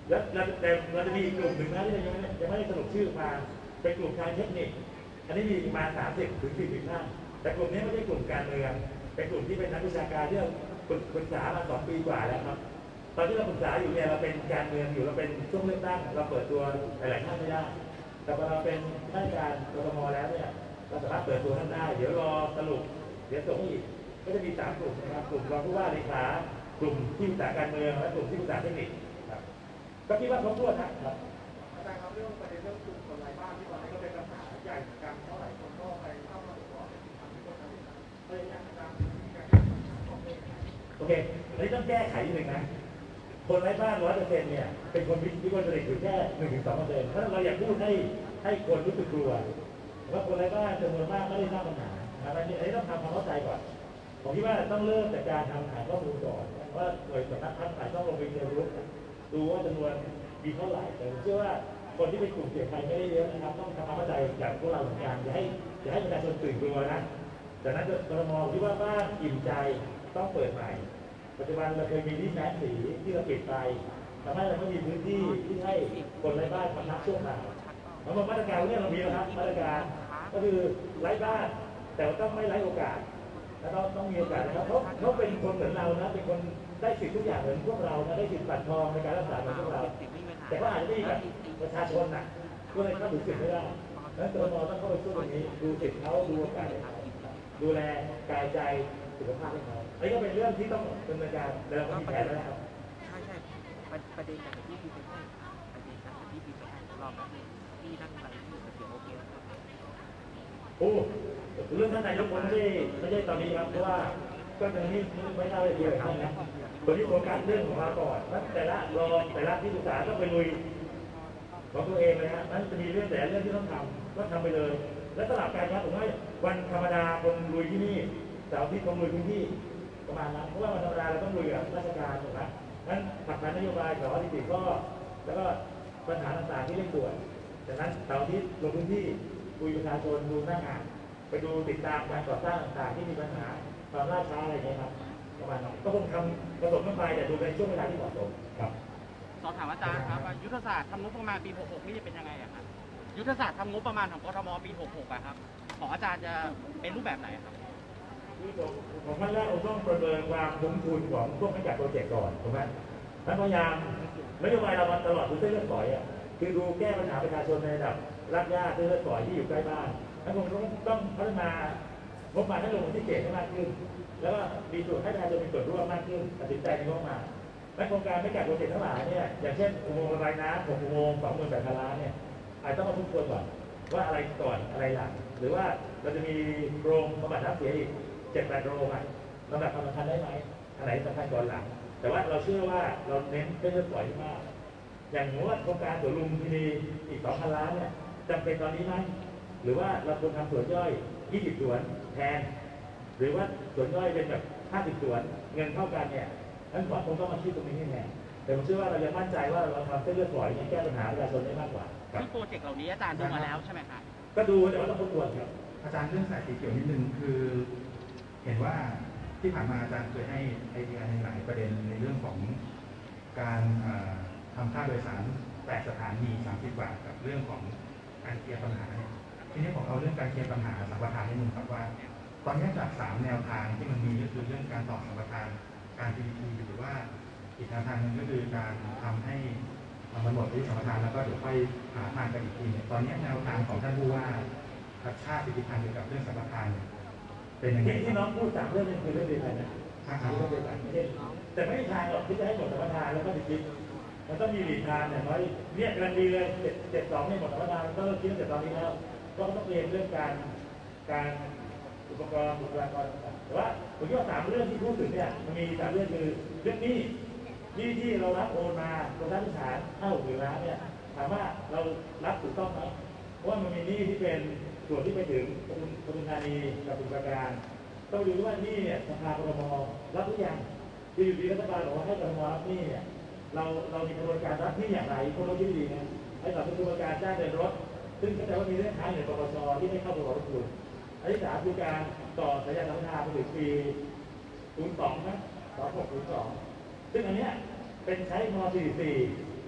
Speaker 3: แล้วเราแต่เราจะมีอีกกลุ่มหนึ่งนะที่ยังไม่ยังไม่ได้สรุปชื่อมาเป็นกลุ่มการเทคนิคอันนี้มีประมาณสามสิบถึงสี่สิบท่านแต่กลุ่มนี้ไม่ใช่กลุ่มการเมืองเป็นกลุ่มที่เป็นนักวิชาการที่เราปรึกษามาสองปีกว่าแล้วครับตอนที่เราปรึกษาอยู่เนี่ยเราเป็นการเมืองอยู่เราเป็นช่วงเลือกตั้งเราเปิดตัวหลายๆท่านไม่ได้แต่พอเราเป็นข้าราชการกทมแล้วเนี่ยเราสามารถเปิดตัวท่านได้เดี๋ยวรอสรุปเดี๋ยวส่งอีกก็จะมีสามกลุ่มนะครับกลุ่มรองผู้ว่าเลขากลุ่มที่ปรึกษาการเมืองและกลุ่มที่ปรึกษาเทคนิคครับก็คิดว่าครบถ้วนนะครับอาจารย์ครับเรื่องประเด็นเรื่องกลุ่มคนไร้บ้านที่ตอนนี้ก็เป็นปัญหาใหญ่เหมือนกันเท่าไหร่คนก็ไปเข้ามาบอกว่าโอเคอันนี้ต้องแก้ไขนิดนึงนะคนไร้บ้านร้อยเปอร์เซ็นต์เนี่ยเป็นคนวิกลจริตอยู่แค่หนึ่งถึงสองเปอร์เซ็นต์เพราะเราอยากพูดให้ให้คนรู้สึกกลัวว่าคนไร้บ้านจำนวนมากไม่ได้สร้างปัญหาอันนี้อันนี้ต้องทำความเข้าใจก่อนผมคิดว่าต้องเริ่มจากการทำฐานข้อมูลก่อนว่าหน่วยสำนักพัฒนาต้องลงไปเรียนรู้ดูว่าจำนวนมีเท่าไหร่แต่ผมเชื่อว่าคนที่เป็นกลุ่มเสี่ยงภัยไม่ได้เยอะนะครับต้องทำความเข้าใจจากพวกเราเหมือนกันอย่าให้อย่าให้ประชาชนตื่นกลัวนะดังนั้นกทมคิดว่าบ้านอิ่มใจต้องเปิดใหม่ปัจจุบันเราเคยมีที่แสนสีที่เราปิดไปทำให้เราไม่มีพื้นที่ที่ให้คนไร้บ้านมาพักช่วงคราวแล้วมาตรการเนี่ยเรามีแล้วครับมาตรการก็คือไร้บ้านแต่ว่าต้องไม่ไร้โอกาสแล้วต้องต้องมีโอกาสนะครับเขาเขาเป็นคนเหมือนเรานะเป็นคนได้สิทธิ์ทุกอย่างเหมือนพวกเรานะได้สิทธิ์บัตรทองในการรักษาเหมือนพวกเราแต่ก็อาจจะไม่มีกับประชาชนน่ะก็เลยเข้าถึงสิทธิ์ไม่ได้ดังนั้นกทมต้องเข้าไปช่วยตรงนี้ดูสิทธิ์เขาดูโอกาสเขาดูแลกายใจสุขภาพให้เขาอันนี้ก็เป็นเรื่องที่ต้องดำเนินการและเรามีแผนแล้วนะครับ
Speaker 6: ใช่ใช่ประเด็นจากที่พี่ไปให้ประเด็นจากที่พี่ไปให้รอบนี้พี่นั่งอะไรที่อยู่เสียงโอเคนะครับ
Speaker 3: โอ้เรื่องท่านนายกผมไม่ได้ไม่ใช่ตอนนี้ครับเพราะว่าก็ยังไม่ไม่ได้เลยเดียวกันนะคนที่โฟกัสเรื่องของเราก่อนแต่ละรอแต่ละที่ปรึกษาต้องไปลุยของตัวเองเลยฮะนั้นจะมีเรื่องแต่เรื่องที่ต้องทำก็ทำไปเลยและตลาดการค้าผมว่าวันธรรมดาคนลุยที่นี่เสาร์อาทิตย์คนลุยพื้นที่ประมาณนั้นเพราะว่าวันธรรมดาเราต้องลุยกับราชการถูกไหมนั้นผลักดันนโยบายสองที่สี่ข้อแล้วก็ปัญหาต่างๆที่เร่งด่วนดังนั้นเสาร์อาทิตย์ลงพื้นที่คุยประชาชนดูหน้างานไปดูติดตามการก่อสร้างต่างๆที่มีปัญหาความล่าช้าอะไรอย่างเงี้ยครับประมาณนั้นก็คงทำผสมกันไปแต่ดูในช่วงเวลาที่เหมาะสมครับ
Speaker 6: สอบถามอาจารย์ครับยุทธศาสตร์ทำงบประมาณปีหกหกนี่จะเป็นยังไงอะครับยุทธศาสตร์ทำงบประมาณของกทมปีหกหกอะครับของอาจารย์จะเป็นรูปแบบไหนครับ
Speaker 3: ผมขั้นแรกเราต้องประเมินความคุ้มทุนของพวกนักจัดโปรเจกต์ก่อนถูกไหมแล้วพยายามนโยบายเรามาตลอดคือเส้นเลือดฝอยอ่ะคือดูแก้ปัญหาประชาชนในระดับรากหญ้าเส้นเลือดฝอยที่อยู่ใกล้บ้านแล้วผมต้องต้องพัฒนางบประมาณให้ลงที่เขตให้มากขึ้นแล้วก็มีส่วนให้ประชาชนมีส่วนร่วมมากขึ้นตัดสินใจในงบประมาณและโครงการไม่จัดโปรเจกต์ทั้งหลายเนี่ยอย่างเช่นอุโมงค์ระบายน้ำของอุโมงค์สองหมื่นแปดพันล้านเนี่ยอาจจะต้องมาทุกคนก่อนว่าอะไรก่อนอะไรหลังหรือว่าเราจะมีโรงบำบัดน้ำเสียอีกเจ็ดแปดโรงอ่ะลำดับความสำคัญได้ไหมอันไหนสำคัญก่อนหลังแต่ว่าเราเชื่อว่าเราเน้นเส้นเลือดฝอยมากอย่างว่าโครงการสวนลุมพินีอีกสองพันล้านเนี่ยจำเป็นตอนนี้ไหมหรือว่าเราควรทำสวนย่อยยี่สิบสวนแทนหรือว่าสวนย่อยเป็นแบบห้าสิบสวนเงินเท่ากันเนี่ยนั้นผมคงต้องมาคิดตรงนี้ให้แน่แต่ผมเชื่อว่าเรายังมั่นใจว่าเราทำเส้นเลือดฝอยนี้แก้ปัญหาประชาชนได้มากกว่า
Speaker 6: ที่โปรเจกต์เหล่านี้อาจารย์ดูมาแล้วใช่ไหมครับ
Speaker 3: ก็ดูแต่ว่าต้องทบทวนครับ
Speaker 7: อาจารย์เรื่องสายสีเขียวนิดนึงคือเห็นว่าที่ผ่านมาอาจารย์เคยให้ไอเดียในหลายประเด็นในเรื่องของการทำค่าโดยสารแปดสถานีสามสิบบาทกับเรื่องของการเคลียร์ปัญหาเนี่ยทีนี้ผมเอาเรื่องการเคลียร์ปัญหาสัมปทานนิดนึงครับว่าตอนนี้จากสามแนวทางที่มันมีก็คือเรื่องการต่อสัมปทานการ พี พี ที หรือว่าอีกแนวทางหนึ่งก็คือการทำให้มันหมดที่สัมปทานแล้วก็เดี๋ยวค่อยหาทางกันอีกทีเนี่ยตอนนี้แนวทางของท่านผู้ว่าชาติสิทธิพันธ์เกี่ยวกับเรื่องสัมปทานเป็นยังไง
Speaker 3: ที่น้องพูดสามเรื่องนี้คือเรื่องเดียวกันนะเรื่องเดียวกันไม่ใช่แต่ไม่ได้ทางหรอกที่จะให้หมดสัมปทานแล้วก็ติดมันต้องมีหลีกทางอย่างน้อยเนี่ยกำลังดีเลยเจ็ดเจ็ดสองเนี่ยหมดสัมปทานต้องเริ่มคิดตั้งแต่ตอนนี้แล้วก็ต้องเรียนเรื่องการการอุปกรณ์บุคลากรแต่ว่าผมคิดว่าสามเรื่องที่พูดถึงเนี่ยมันมีสามเรื่องคือเรื่องนี้นี่ที่เรารับโอนมาโครงสร้างพื้นฐานห้าหกหมื่นล้านเนี่ยถามว่าเรารับถูกต้องไหมเพราะว่ามันมีหนี้ที่เป็นส่วนที่ไปถึงปทุมธานีกับสมุทรปราการต้องดูว่าหนี้เนี่ยสภากทมรับหรือยังที่อยู่ดีรัฐบาลบอกว่าให้กทมรับหนี้เนี่ยเราเรามีกระบวนการรับหนี้อย่างไรพวกเราคิดดีนะให้กับกระบวนการจ้างเดินรถซึ่งก็แต่ว่ามีเรื่องค้างอยู่ในปปชที่ไม่เข้าไปรับทุนอันที่สามคือการต่อสัญญาสัมปทานไปถึงปีศูนย์สองนะสองหกศูนย์สองซึ่งอันเนี้ยเป็นใช้มสี่สี่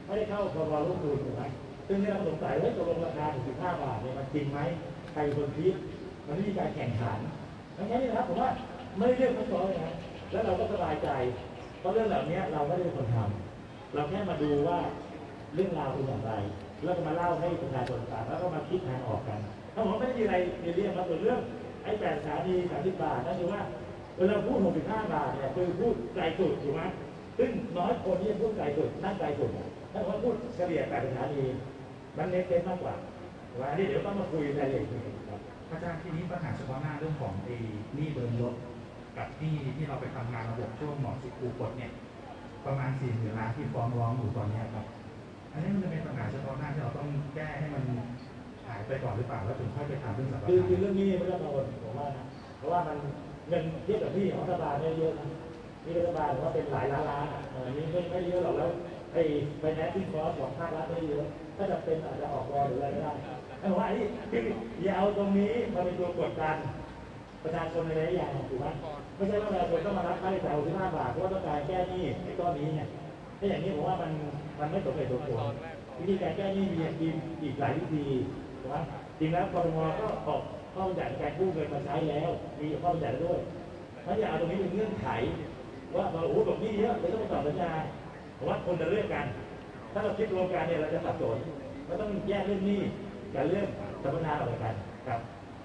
Speaker 3: ไม่ได้เข้าพรบลงทุนถูกไหมซึ่งเนี่ยเราสงสัยว่าตกลงราคาถึงสิบห้าบาทเนี่ยมันจริงไหมใครเป็นคนคิดมันไม่มีการแข่งขันดังนั้นนี่นะครับผมว่าไม่ได้เรื่องซับซ้อนเลยนะแล้วเราก็สบายใจเพราะเรื่องเหล่านี้เราไม่ได้เป็นคนทำเราแค่มาดูว่าเรื่องราวเป็นอย่างไรแล้วก็มาเล่าให้ประชาชนฟังแล้วก็มาคิดทางออกกันถ้าผมไม่ได้มีอะไรในเรื่องครับส่วนเรื่องไอ้แปดสถานีสามสิบบาทนั่นคือว่าเวลาพูดหกสิบห้าบาทเนี่ยคือพูดไกลสุดถูกไหมซึ่งน้อยคนที่จะพูดไกลสุดนั่นไกลสุดถ้าผมพูดเฉลี่ยแปดสถานีมันเน้นเน้นมากกว่าว่านี่เดี๋ยวต้องมาคุยรายละเอียดครับ
Speaker 7: อาจารย์ทีนี้ปัญหาเฉพาะหน้าเรื่องของไอ้หนี้เบิร์นรถกับหนี้ที่เราไปทำงานระบบช่วงหมอสิคูกดเนี่ยประมาณสี่หมื่นล้านที่ฟ้องร้องอยู่ตอนนี้ครับอันนี้มันจะเป็นปัญหาเฉพาะหน้าที่เราต้องแก้ให้มันหายไปก่อนหรือเปล่าแล้วถึงค่อยไปทำเรื่องสัมปทาน
Speaker 3: คือคือเรื่องนี้ไม่ต้องกังวลผมว่านะเพราะว่ามันเงินเทียบกับที่ของรัฐบาลเนี่ยเยอะนะนี่รัฐบาลผมว่าเป็นหลายล้านล้านอ่ะอันนี้ไม่ไม่เยอะหรอกแล้วไอ้ไฟแนนซ์ที่คอร์สของภาครัฐไม่เยอะถ้าจะเป็นอาจจะออกรอหรืออะไรก็ได้แต่ว่าอันนี้คืออย่าเอาตรงนี้มาเป็นตัวกดดันประชาชนในระยะยาวถูกไหมไม่ใช่ว่าประชาชนต้องมารับค่าใช้จ่ายสิบห้าบาทเพราะว่าต้องการแก้หนี้ในก้อนนี้เนี่ยถ้าอย่างนี้ผมว่ามันมันไม่สมเหตุสมผลวิธีการแก้หนี้มีอีกอีกหลายวิธีถูกไหมจริงแล้วกรมก็ออกข้อบัญญัติการกู้เงินมาใช้แล้วมีข้อบัญญัติด้วยถ้าอย่าเอาตรงนี้เป็นเงื่อนไขว่าเราโอ้ดอกหนี้เยอะเลยต้องไปต่อสัญญาเพราะว่าคนจะเลือกกัน ถ้าเราคิดรวมกันเนี่ยเราจะสับสนเราต้องแยกเรื่องหนี้กับเรื่องสัมปทานออกจากกันครับ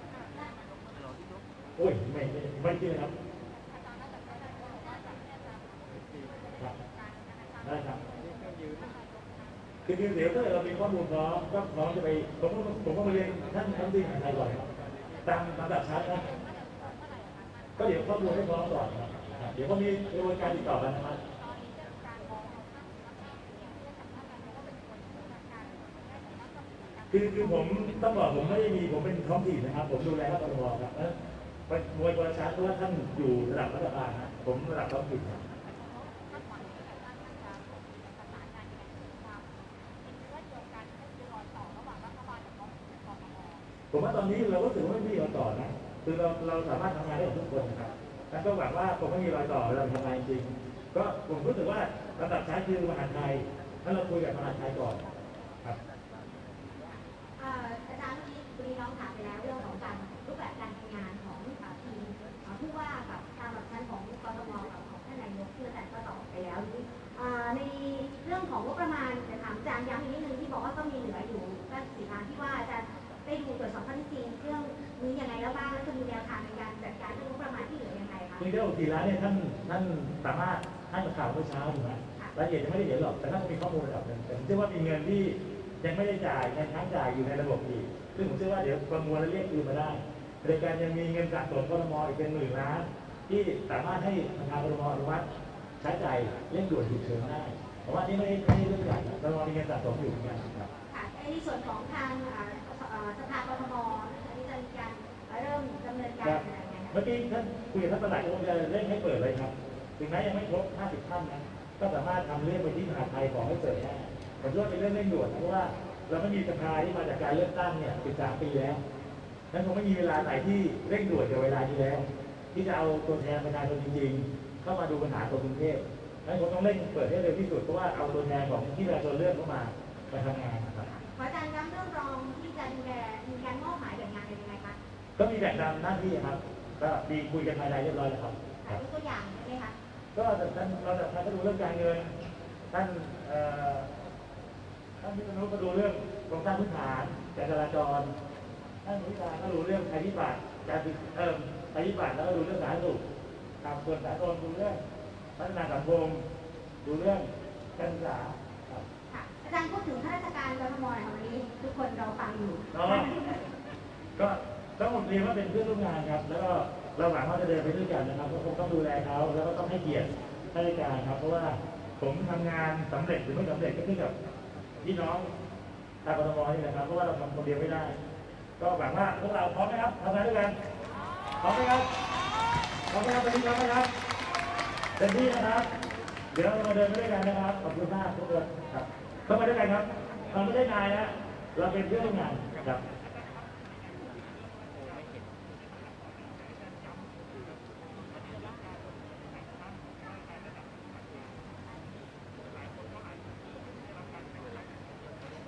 Speaker 3: โอ้ยไม่ไม่ไม่จริงครับครับได้ครับคือเดี๋ยวถ้าเรามีข้อมูลพร้อมก็พร้อมจะไปผมก็ผมก็มาเรียนท่านท่านที่ไหนก่อนตามลำดับชั้นนะก็เดี๋ยวข้อมูลให้พร้อมก่อนเดี๋ยวก็มีกระบวนการติดต่อกันนะครับคือคือผมต้องบอกผมไม่ได้มีผมเป็นท้องถิ่นนะครับผมดูแลรัฐบาลครับแล้วมวยประชาชนว่าท่านอยู่ระดับรัฐบาลนะผมระดับท้องถิ่นครับผมว่าตอนนี้เราก็ถือว่าไม่มีรอยต่อนะคือเราเราสามารถทำงานได้กับทุกคนนะครับแล้วก็หวังว่าผมไม่มีรอยต่อเราทำงานจริงก็ผมรู้สึกว่าระดับชั้นคือมหาไทยถ้าเราคุยกับมหาไทยก่อนครับ
Speaker 1: อาจารย์เมื่อกี้คุณน้องถามไปแล้วเรื่องของการรูปแบบการทำงานของทีมผู้ว่ากับทางแบบชั้นของกทมกับของท่านนายกที่อาจารย์ก็ตอบไปแล้วในเรื่องของงบประมาณจะถามอาจารย์ย้ำอีกนิดนึงที่บอกว่าก็มีเหลืออยู่ก็สี่ล้านที่ว่าอาจารย์ได้ดูตรวจสอบข้อเท็จจริงเรื่องนี้ยังไงแล้วบ้างแล้วจะมีแนวทางในการจัดการเรื่องงบประมาณที่เหลือยังไงคะ
Speaker 3: คือเรื่องสี่ล้านเนี่ยท่านท่านสามารถให้ข่าวเมื่อเช้าถูกไหมรายละเอียดยังไม่ได้เห็นหรอกแต่ท่านมีข้อมูลระดับหนึ่งแต่ผมเชื่อว่ามีเงินที่ยังไม่ได้จ่ายเงินค้างจ่ายอยู่ในระบบอีกซึ่งผมเชื่อว่าเดี๋ยวประมวลและเรียกคืนมาได้โดยการยังมีเงินสะสมกทมอีกเป็นหมื่นล้านที่สามารถให้ทางกทมอนุมัติใช้จ่ายเร่งด่วนฉุกเฉินได้เพราะว่านี่ไม่ได้ไม่ได้เรื่องใหญ่กทมมีเงินสะสมอยู่เหมือนกันครับ
Speaker 1: ค่ะในส่วนของทางสภากทมอันนี้จะมีการเริ่มดำเนินการอะไรอย่างเงี้ยเมื่อ
Speaker 3: กี้ท่านคุยกับท่านประหลัดก็จะเร่งให้เปิดเลยครับถึงแม้ยังไม่ครบห้าสิบท่านนะก็สามารถทำเรื่องไปที่มหาไทยขอให้เปิดได้ผมคิดว่าเป็นเรื่องเร่งด่วนเพราะว่าเราไม่มีสภาที่มาจากการเลือกตั้งเนี่ยสิบสามปีแล้วนั้นคงไม่มีเวลาไหนที่เร่งด่วนกับเวลานี้แล้วที่จะเอาตัวแทนประชาชนจริงๆเข้ามาดูปัญหาตัวกรุงเทพนั้นผมต้องเร่งเปิดให้เร็วที่สุดเพราะว่าเอาตัวแทนของที่ประชาชนเลือกเข้ามามาทำงานนะครับ
Speaker 1: ขออาจารย์ย้ำเรื่องรองที่จะดูแลมีการมอบหมายแบ่งงานเป็นยังไงคะ
Speaker 3: ก็มีแบ่งตามหน้าที่ครับก็มีคุยกันภายในเรียบร้อยแล้วครับ
Speaker 1: ยกตัวอย่างใช่ไหมคะ
Speaker 3: ก็ท่านเราจะท่านก็ดูเรื่องการเงินท่านท่านพิษณุก็ดูเรื่องโครงสร้างพื้นฐานการจราจรท่านวิชาก็ดูเรื่องภัยพิบัติการเอ่อภัยพิบัติแล้วก็ดูเรื่องสาธารณสุขตามส่วนสาธารณสุขดูเรื่องพัฒนาสังคมดูเรื่องการศึกษา
Speaker 1: ครับอาจารย์พูดถึงข้าราชการกทมหน่อยวันนี้ทุกคนเราฟังอยู่
Speaker 3: ก็ต้องผมเรียนว่าเป็นเพื่อนร่วมงานครับแล้วก็เราหวังว่าจะเดินไปด้วยกันนะครับก็คงต้องดูแลเขาแล้วก็ต้องให้เกียรติข้าราชการครับเพราะว่าผมทำงานสำเร็จหรือไม่สำเร็จก็ขึ้นกับพี่น้องชาวกทมนี่แหละครับเพราะว่าเราทำคนเดียวไม่ได้ก็หวังว่าพวกเราพร้อมไหมครับทำงานด้วยกันพร้อมไหมครับพร้อมไหมครับตอนนี้พร้อมไหมครับเต็มที่นะครับเดี๋ยวเรามาเดินไปด้วยกันนะครับขอบคุณมากทุกคนครับเข้ามาด้วยกันครับเราไม่ได้นายนะเราเป็นเพื่อนร่วมงานครับ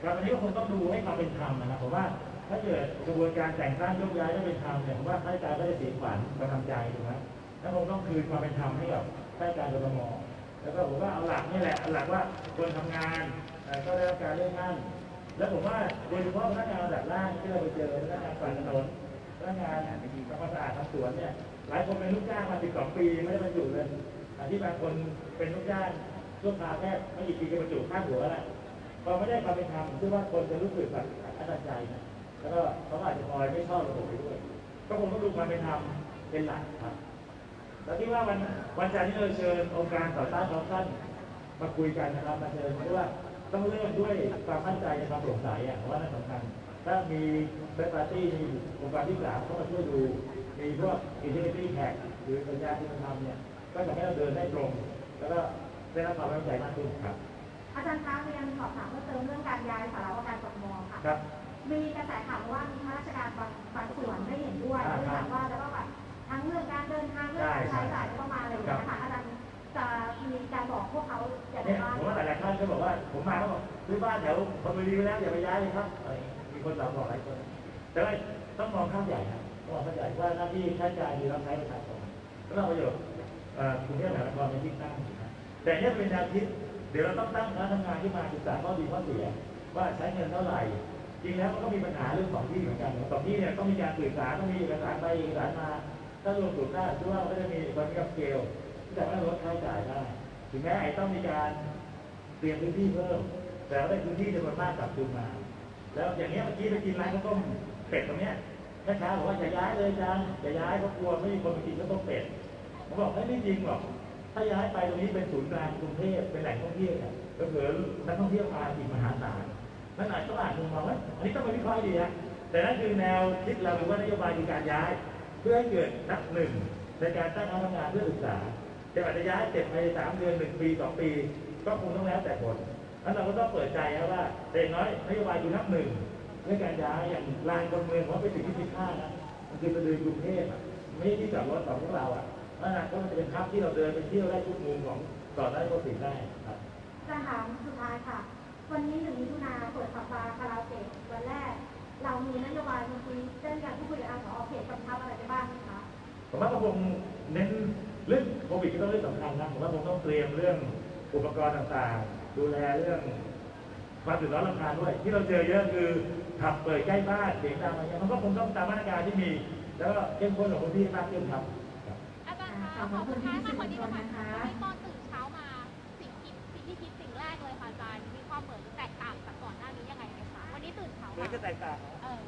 Speaker 3: ครับอันนี้ก็คงต้องดูให้ความเป็นธรรมนะครับผมว่าถ้าเกิดกระบวนการแต่งตั้งยกย้ายไม่เป็นธรรมเนี่ยผมว่าข้าราชการก็จะเสียขวัญกำลังใจถูกไหมแล้วคงต้องคืนความเป็นธรรมให้กับข้าราชการกทมแล้วก็ผมว่าเอาหลักนี่แหละเอาหลักว่าคนทำงานก็ได้รับการเลื่อนขั้นแล้วผมว่าโดยเฉพาะพนักงานระดับล่างที่เราไปเจอพนักงานฝ่ายถนนพนักงานทำความสะอาดทำสวนเนี่ยหลายคนเป็นลูกจ้างมาสิบสองปีไม่ได้บรรจุเลยที่บางคนเป็นลูกจ้างชั่วคราวแค่ไม่กี่ปีก็บรรจุค่าหัวแล้วพอไม่ได้ความเป็นธรรมซึ่งว่าคนจะรู้สึกแบบอัศจรรย์นะแล้วก็เขาอาจจะคอยไม่ชอบระบบไปด้วยก็คงต้องดูความเป็นธรรมเป็นหลักครับแล้วที่ว่าวันวันจันทร์ที่เราเชิญองค์การต่อต้านคอร์รัปชันมาคุยกันนะครับมาเชิญเพราะว่าต้องเริ่มด้วยความมั่นใจในความโปร่งใสอ่ะเพราะว่านั่นสำคัญถ้ามีเซอร์ปาร์ตี้มีองค์การที่สามเข้ามาช่วยดูมีพวกอินเทอร์เน็ตแท็กหรือสัญญาที่มันทำเนี่ยก็จะให้เราเดินได้ตรงแล้วก็ได้รับความไว้วางใจมากขึ้นครับ
Speaker 1: อาจารย์คะเรียนสอบถามเพิ่มเติมเรื่องการย้ายสารวัตรการกทมค่ะ
Speaker 3: ครับ
Speaker 1: มีกระแสข่าวว่ามีข้าราชการบางบางส่วนไม่เห็นด้วยเนื่องจากว่าจะต้องแบบทั้งเรื่องการเดินทางเรื่องการใช้จ่ายเข้ามาอะไรอย่างเงี้ยค่ะอาจารย์จะมีการบอกพวกเขาอย่างไร
Speaker 3: เนี่ย
Speaker 1: บ้าง
Speaker 3: ผมว่าแต่ละท่านก็บอกว่าผมมาเขาบอกซื้อบ้านแถวพอมรีไปแล้วอย่าไปย้ายเลยครับมีคนตอบบอกหลายคนแต่ว่าต้องมองข้ามใหญ่นะต้องมองข้ามใหญ่ว่าหน้าที่ข้าราชการมีรับใช้ประชาชนแล้วเราประโยชน์กรุงเทพมหานครเป็นที่ตั้งแต่เนี่ยเป็นแนวคิดเดี๋ยวเราต้องตั้งคณะทำงานที่มาศึกษาข้อดีข้อเสียว่าใช้เงินเท่าไหร่จริงแล้วมันก็มีปัญหาเรื่องของที่เหมือนกันสองที่เนี่ยต้องมีการสื่อสารต้องมีเอกสารไปเอกสารมาถ้ารวมสูตรได้ชื่อว่าก็จะมีบริการสเกลที่จะให้ลดค่าใช้จ่ายได้ถึงแม้ไอ้ต้องมีการเตรียมพื้นที่เพิ่มแต่ว่าได้พื้นที่จำนวนมากกลับคืนมาแล้วอย่างเงี้ยเมื่อกี้ไปกินร้านข้าวต้มเป็ดตรงเนี้ยแม่ค้าบอกว่าอย่าย้ายเลยอาจารย์อย่าย้ายเพราะกลัวไม่มีคนไปกินข้าวต้มเป็ดผมบอกไม่จริงหรอกถ้าย้ายไปตรงนี้เป็นศูนย์กลางกรุงเทพเป็นแหล่งท่องเที่ยวเนี่ยก็เผื่อนักท่องเที่ยวมาอีกมหาศาลนั่นอาจจะอาจมุมมองว่าอันนี้ต้องไปวิเคราะห์ดีนะแต่นั่นคือแนวคิดเราหรือว่านโยบายคือการย้ายเพื่อให้เกิดนับหนึ่งในการตั้งคณะทำงานเพื่อศึกษาแต่อาจจะย้ายเจ็ดภายในสามเดือนหนึ่งปีสองปีก็คงต้องแล้วแต่ผลนั้นเราก็ต้องเปิดใจนะว่าเด็กน้อยนโยบายคือนับหนึ่งเรื่องการย้ายอย่างลานคนเมืองว่าเป็นสิ่งที่มีค่านะมันคือประเด็นกรุงเทพไม่ใช่ที่จอดรถของพวกเราอ่ะนั่นก็มันจะเป็นภาพที่เราเดินไปเที่ยวได้ทุกมุมของก่อนได้ก็สิ่งได้ครับ
Speaker 1: การถามสุดท้ายค่ะวันนี้หนึ่งมิถุนาเปิดผับบาร์คาราโอเกะวันแรกเรามีนโยบายมีคุยเรื่องการพูดคุยกับอาสาเขตกำชับอะไรไปบ้างไหมคะ
Speaker 3: ผมว่าคงเน้นเรื่องโควิดก็ต้องเรื่องสำคัญนะผมว่าคงต้องเตรียมเรื่องอุปกรณ์ต่างๆดูแลเรื่องความเดือดร้อนรำคาญด้วยที่เราเจอเยอะคือผับเปิดใกล้บ้านเสียงดังอะไรเงี้ยมันก็คงต้องตามมาตรการที่มีแล้วก็เข้มข้นกับคนที่มากขึ้นครับ
Speaker 8: อาจารย์คะขอบคุณค่ะมาคนนี้ก็มาค่ะวันนี้ตอนตื่นเช้ามาสิ่งคิดสิ่งที่คิดสิ่งแรกเลยค่ะอาจารย์มีความเหมือนแตกต่างจากก่อนหน้านี้ยังไงไหมคะวันนี้ตื่นเช้ามา
Speaker 3: ก็แตกต่าง
Speaker 8: เออ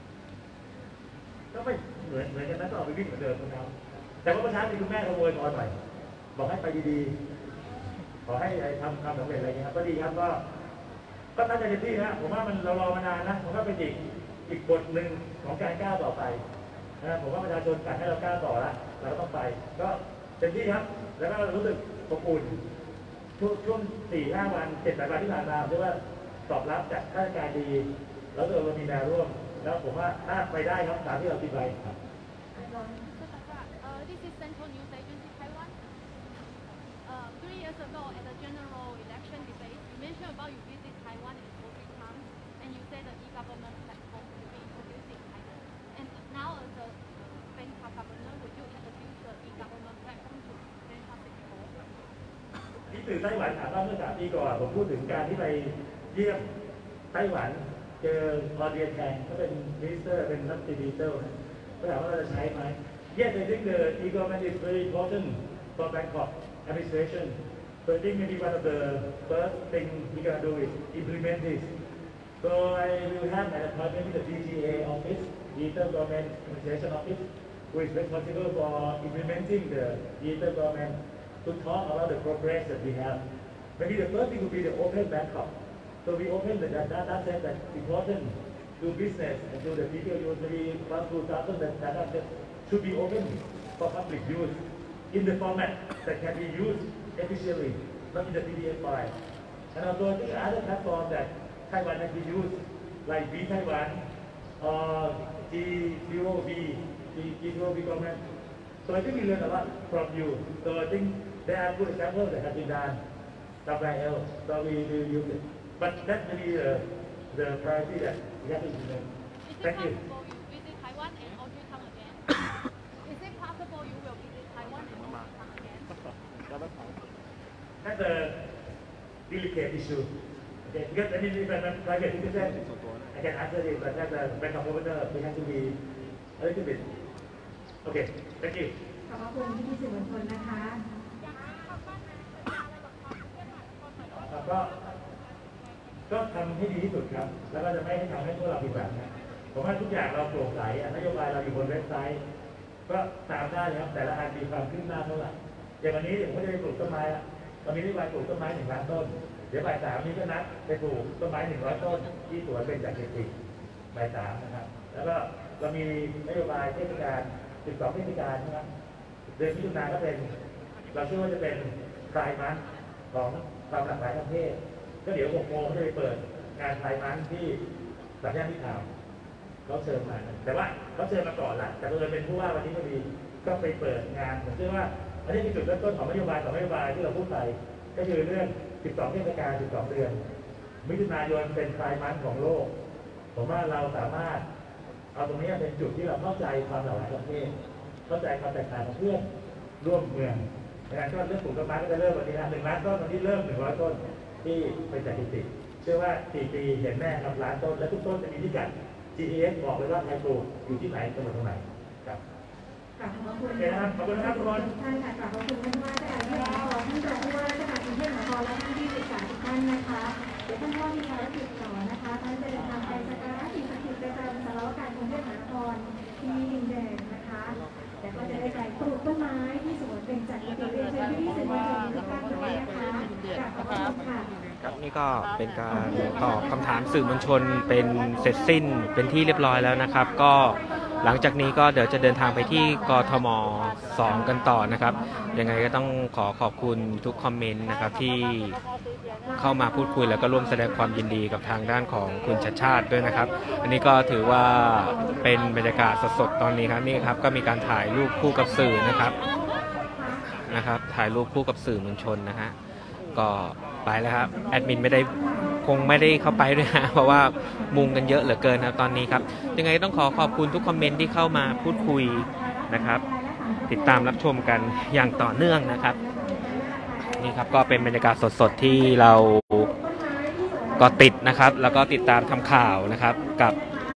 Speaker 3: ก็ไม่เหมือนเหมือนกันนะก็ออกไปวิ่งเหมือนเดิมนะครับแต่ว่าเมื่อเช้ามีคุณแม่ขโมยนอนหน่อยบอกให้ไปดีๆขอให้ทำความสำเร็จอะไรเงี้ยครับก็ดีครับก็ก็ตั้งใจเต็มที่นะผมว่ามันเรารอมานานนะผมว่าเป็นอีกอีกบทหนึ่งของการก้าวต่อไปนะผมว่าประชาชนสั่งให้เราก้าวต่อแล้วเราก็ต้องไปก็เต็มที่ครับแล้วก็รู้สึกอบอุ่นช่วงช่วงสี่ห้าวันเจ็ดแปดวันที่ผ่านมาเรียกว่าตอบรับจากข้าราชการดีแล้วเรามีแนวร่วมแล้วผมว่าถ้าไปได้ครับตามที่เราคิดไว้ครับ
Speaker 8: This is Central News Agency Taiwan. Uh, three years ago at the general election debate, you mentioned about you visit Taiwan and go three times, and you said the e-government platform will be introduced in Taiwan. And now as a Bangkok governor, would you introduce the e-government platform to Bangkok City Hall?
Speaker 3: ที่สื่อไต้หวันถามว่าเมื่อสามปีก่อนผมพูดถึงการที่ไปเยี่ยมไต้หวันเจอพอเดียนแทงก็เป็นมินิสเตอร์เป็นรัฐมนตรีดิจิทัลก็ถามว่าเราจะใช้ไหม Yes, I think the e-government is very important for Bangkok administration. So I think maybe one of the first things we're going to do is implement this. So I will have an appointment with the D G A office, Digital Government Administration Office, who is responsible for implementing the digital government to talk about the progress that we have. Maybe the first thing would be the open Bangkok. So we open the data set that's important to business and to the people usually about two thousand data sets should be open for public use in the format that can be used efficiently, not in the P D F file. And also I think other platforms that Taiwan has been used, like B Taiwan or G C O B, G C O B government. So I think we learn a lot from you. So I think there are good examples that have been done somewhere else. So we will use it. But that's maybe uh, the priority that we have to implement.
Speaker 8: Is it
Speaker 3: Thank you.
Speaker 8: possible you visit Taiwan and also come again? Is it possible you will visit Taiwan and also come again?
Speaker 3: That's a delicate issue. Okay, because I mean, if I'm a private citizen, I can answer it, but as a bank of governor, we have to be a little bit. Okay, thank you.
Speaker 1: ขอบคุณพี่ๆสื่อมวลชนนะคะ
Speaker 3: แล้วก็ก็ทำให้ดีที่สุดครับ แล้วก็จะไม่ให้ทำให้พวกเราผิดหวังนะผมว่าทุกอย่างเราโปร่งใสนโยบายเราอยู่บนเว็บไซต์ ก็ตามได้ครับแต่ละอันมีความคืบหน้าเท่าไหร่อย่างวันนี้ผมก็จะไปปลูกต้นไม้ละตอนนี้นโยบายปลูกต้นไม้หนึ่งล้านต้นเดี๋ยวบ่ายสามนี้ก็นัดไปปลูกต้นไม้หนึ่งร้อยต้นที่สวนเบญจเขตสี่บ่ายสามนะครับแล้วก็เรามีนโยบายเทศกาลสิบสองเทศกาลนะครับเดือนมิถุนายนก็เป็นเราเชื่อว่าจะเป็นไพร์มันของความหลากหลายทางเพศก็เดี๋ยวหกโมงจะไปเปิดงานไพร์มันที่สัญญาณที่ข่าวเขาเชิญมาแต่ว่าเขาเชิญมาก่อนละแต่เออเป็นผู้ว่าวันนี้พอดีก็ไปเปิดงานผมเชื่อว่าอันนี้เป็นจุดเริ่มต้นของนโยบายของนโยบายที่เราพูดไปก็คือเรื่องสิบสองเทศกาลสิบสองเดือนมิถุนายนเป็นไพร์มันของโลกผมว่าเราสามารถเอาตรงนี้เป็นจุดที่เราเข้าใจความหลากหลายทางเพศเข้าใจความแตกต่างของเพื่อนร่วมเมืองดังนั้นก็เรื่องปลูกต้นไม้ก็จะเริ่มวันนี้นะหนึ่งล้านต้นวันนี้เริ่มหนึ่งร้อยต้นที่เป็นสถิติเชื่อว่าสี่ปีเห็นแน่ครับล้านต้นและทุกต้นจะมีพิกัด จี พี เอส บอกเลยว่าใครปลูกอยู่ที่ไหนจังหวัดตรงไหนครับ
Speaker 1: กราบขอบคุณ
Speaker 3: โอเคนะครับขอบคุณนะครับทุกคน
Speaker 1: ท่านค่ะกราบขอบคุณท่านผู้ว่าราชการที่ท่านรองผู้ว่าราชการกรุงเทพมหานครและท่านที่ปรึกษาทุกท่านนะคะเดี๋ยวท่านพ่อมีภารกิจต่อนะคะท่านจะเดินทางไปสักการะสิ่งศักดิ์สิทธิ์ประจำสารวการกรุงเทพมหานครที่ดินแดงนะคะแต่ก็จะได้ไปปลูกต้นไม้ที่สวนเบญจเขตเรียนเชิญพี่ๆสื่อมวลชนทุกท่านด้วยนะคะกราบขอบคุณค่ะ
Speaker 2: ครับนี่ก็เป็นการตอบคำถามสื่อมวลชนเป็นเสร็จสิ้นเป็นที่เรียบร้อยแล้วนะครับ ก็หลังจากนี้ก็เดี๋ยวจะเดินทางไปที่กทมสองกันต่อนะครับยังไงก็ต้องขอขอบคุณทุกคอมเมนต์นะครับที่เข้ามาพูดคุยแล้วก็ร่วมแสดงความยินดีกับทางด้านของคุณชัชชาติด้วยนะครับ อันนี้ก็ถือว่าเป็นบรรยากาศสดๆตอนนี้ครับนี่ครับก็มีการถ่ายรูปคู่กับสื่อนะครับนะครับถ่ายรูปคู่กับสื่อมวลชนนะฮะก็ไปแล้วครับแอดมินไม่ได้คงไม่ได้เข้าไปด้วยนะเพราะว่ามุงกันเยอะเหลือเกินครับตอนนี้ครับยังไงต้องขอขอบคุณทุกคอมเมนต์ที่เข้ามาพูดคุยนะครับติดตามรับชมกันอย่างต่อเนื่องนะครับนี่ครับก็เป็นบรรยากาศสดๆที่เราก็ติดนะครับแล้วก็ติดตามทำข่าวนะครับกับ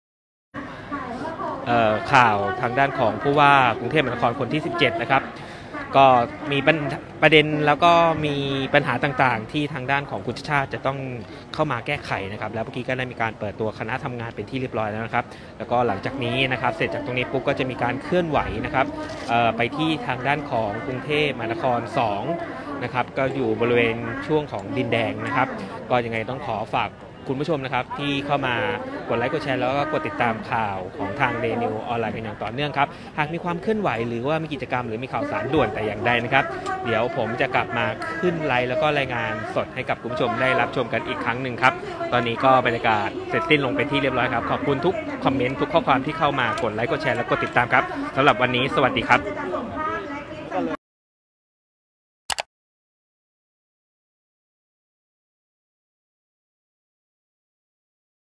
Speaker 2: ข่าวทางด้านของผู้ว่ากรุงเทพมหานครคนที่สิบเจ็ดนะครับก็มีประเด็นแล้วก็มีปัญหาต่างๆที่ทางด้านของคุณชัชชาติจะต้องเข้ามาแก้ไขนะครับแล้วเมื่อกี้ก็ได้มีการเปิดตัวคณะทำงานเป็นที่เรียบร้อยแล้วนะครับแล้วก็หลังจากนี้นะครับเสร็จจากตรงนี้ปุ๊บก็จะมีการเคลื่อนไหวนะครับไปที่ทางด้านของกรุงเทพมหานครสองนะครับก็อยู่บริเวณช่วงของดินแดงนะครับก็ยังไงต้องขอฝากคุณผู้ชมนะครับที่เข้ามากดไลค์กดแชร์แล้วก็กดติดตามข่าวของทางเดนิวออนไลน์กันอย่างต่อเนื่องครับหากมีความเคลื่อนไหวหรือว่ามีกิจกรรมหรือมีข่าวสารด่วนแต่อย่างใดนะครับเดี๋ยวผมจะกลับมาขึ้นไลฟ์แล้วก็รายงานสดให้กับคุณผู้ชมได้รับชมกันอีกครั้งหนึ่งครับตอนนี้ก็บรรยากาศเสร็จสิ้นลงเป็นที่เรียบร้อยครับขอบคุณทุกคอมเมนต์ทุกข้อความที่เข้ามากดไลค์กดแชร์และกดติดตามครับสำหรับวันนี้สวัสดีครับ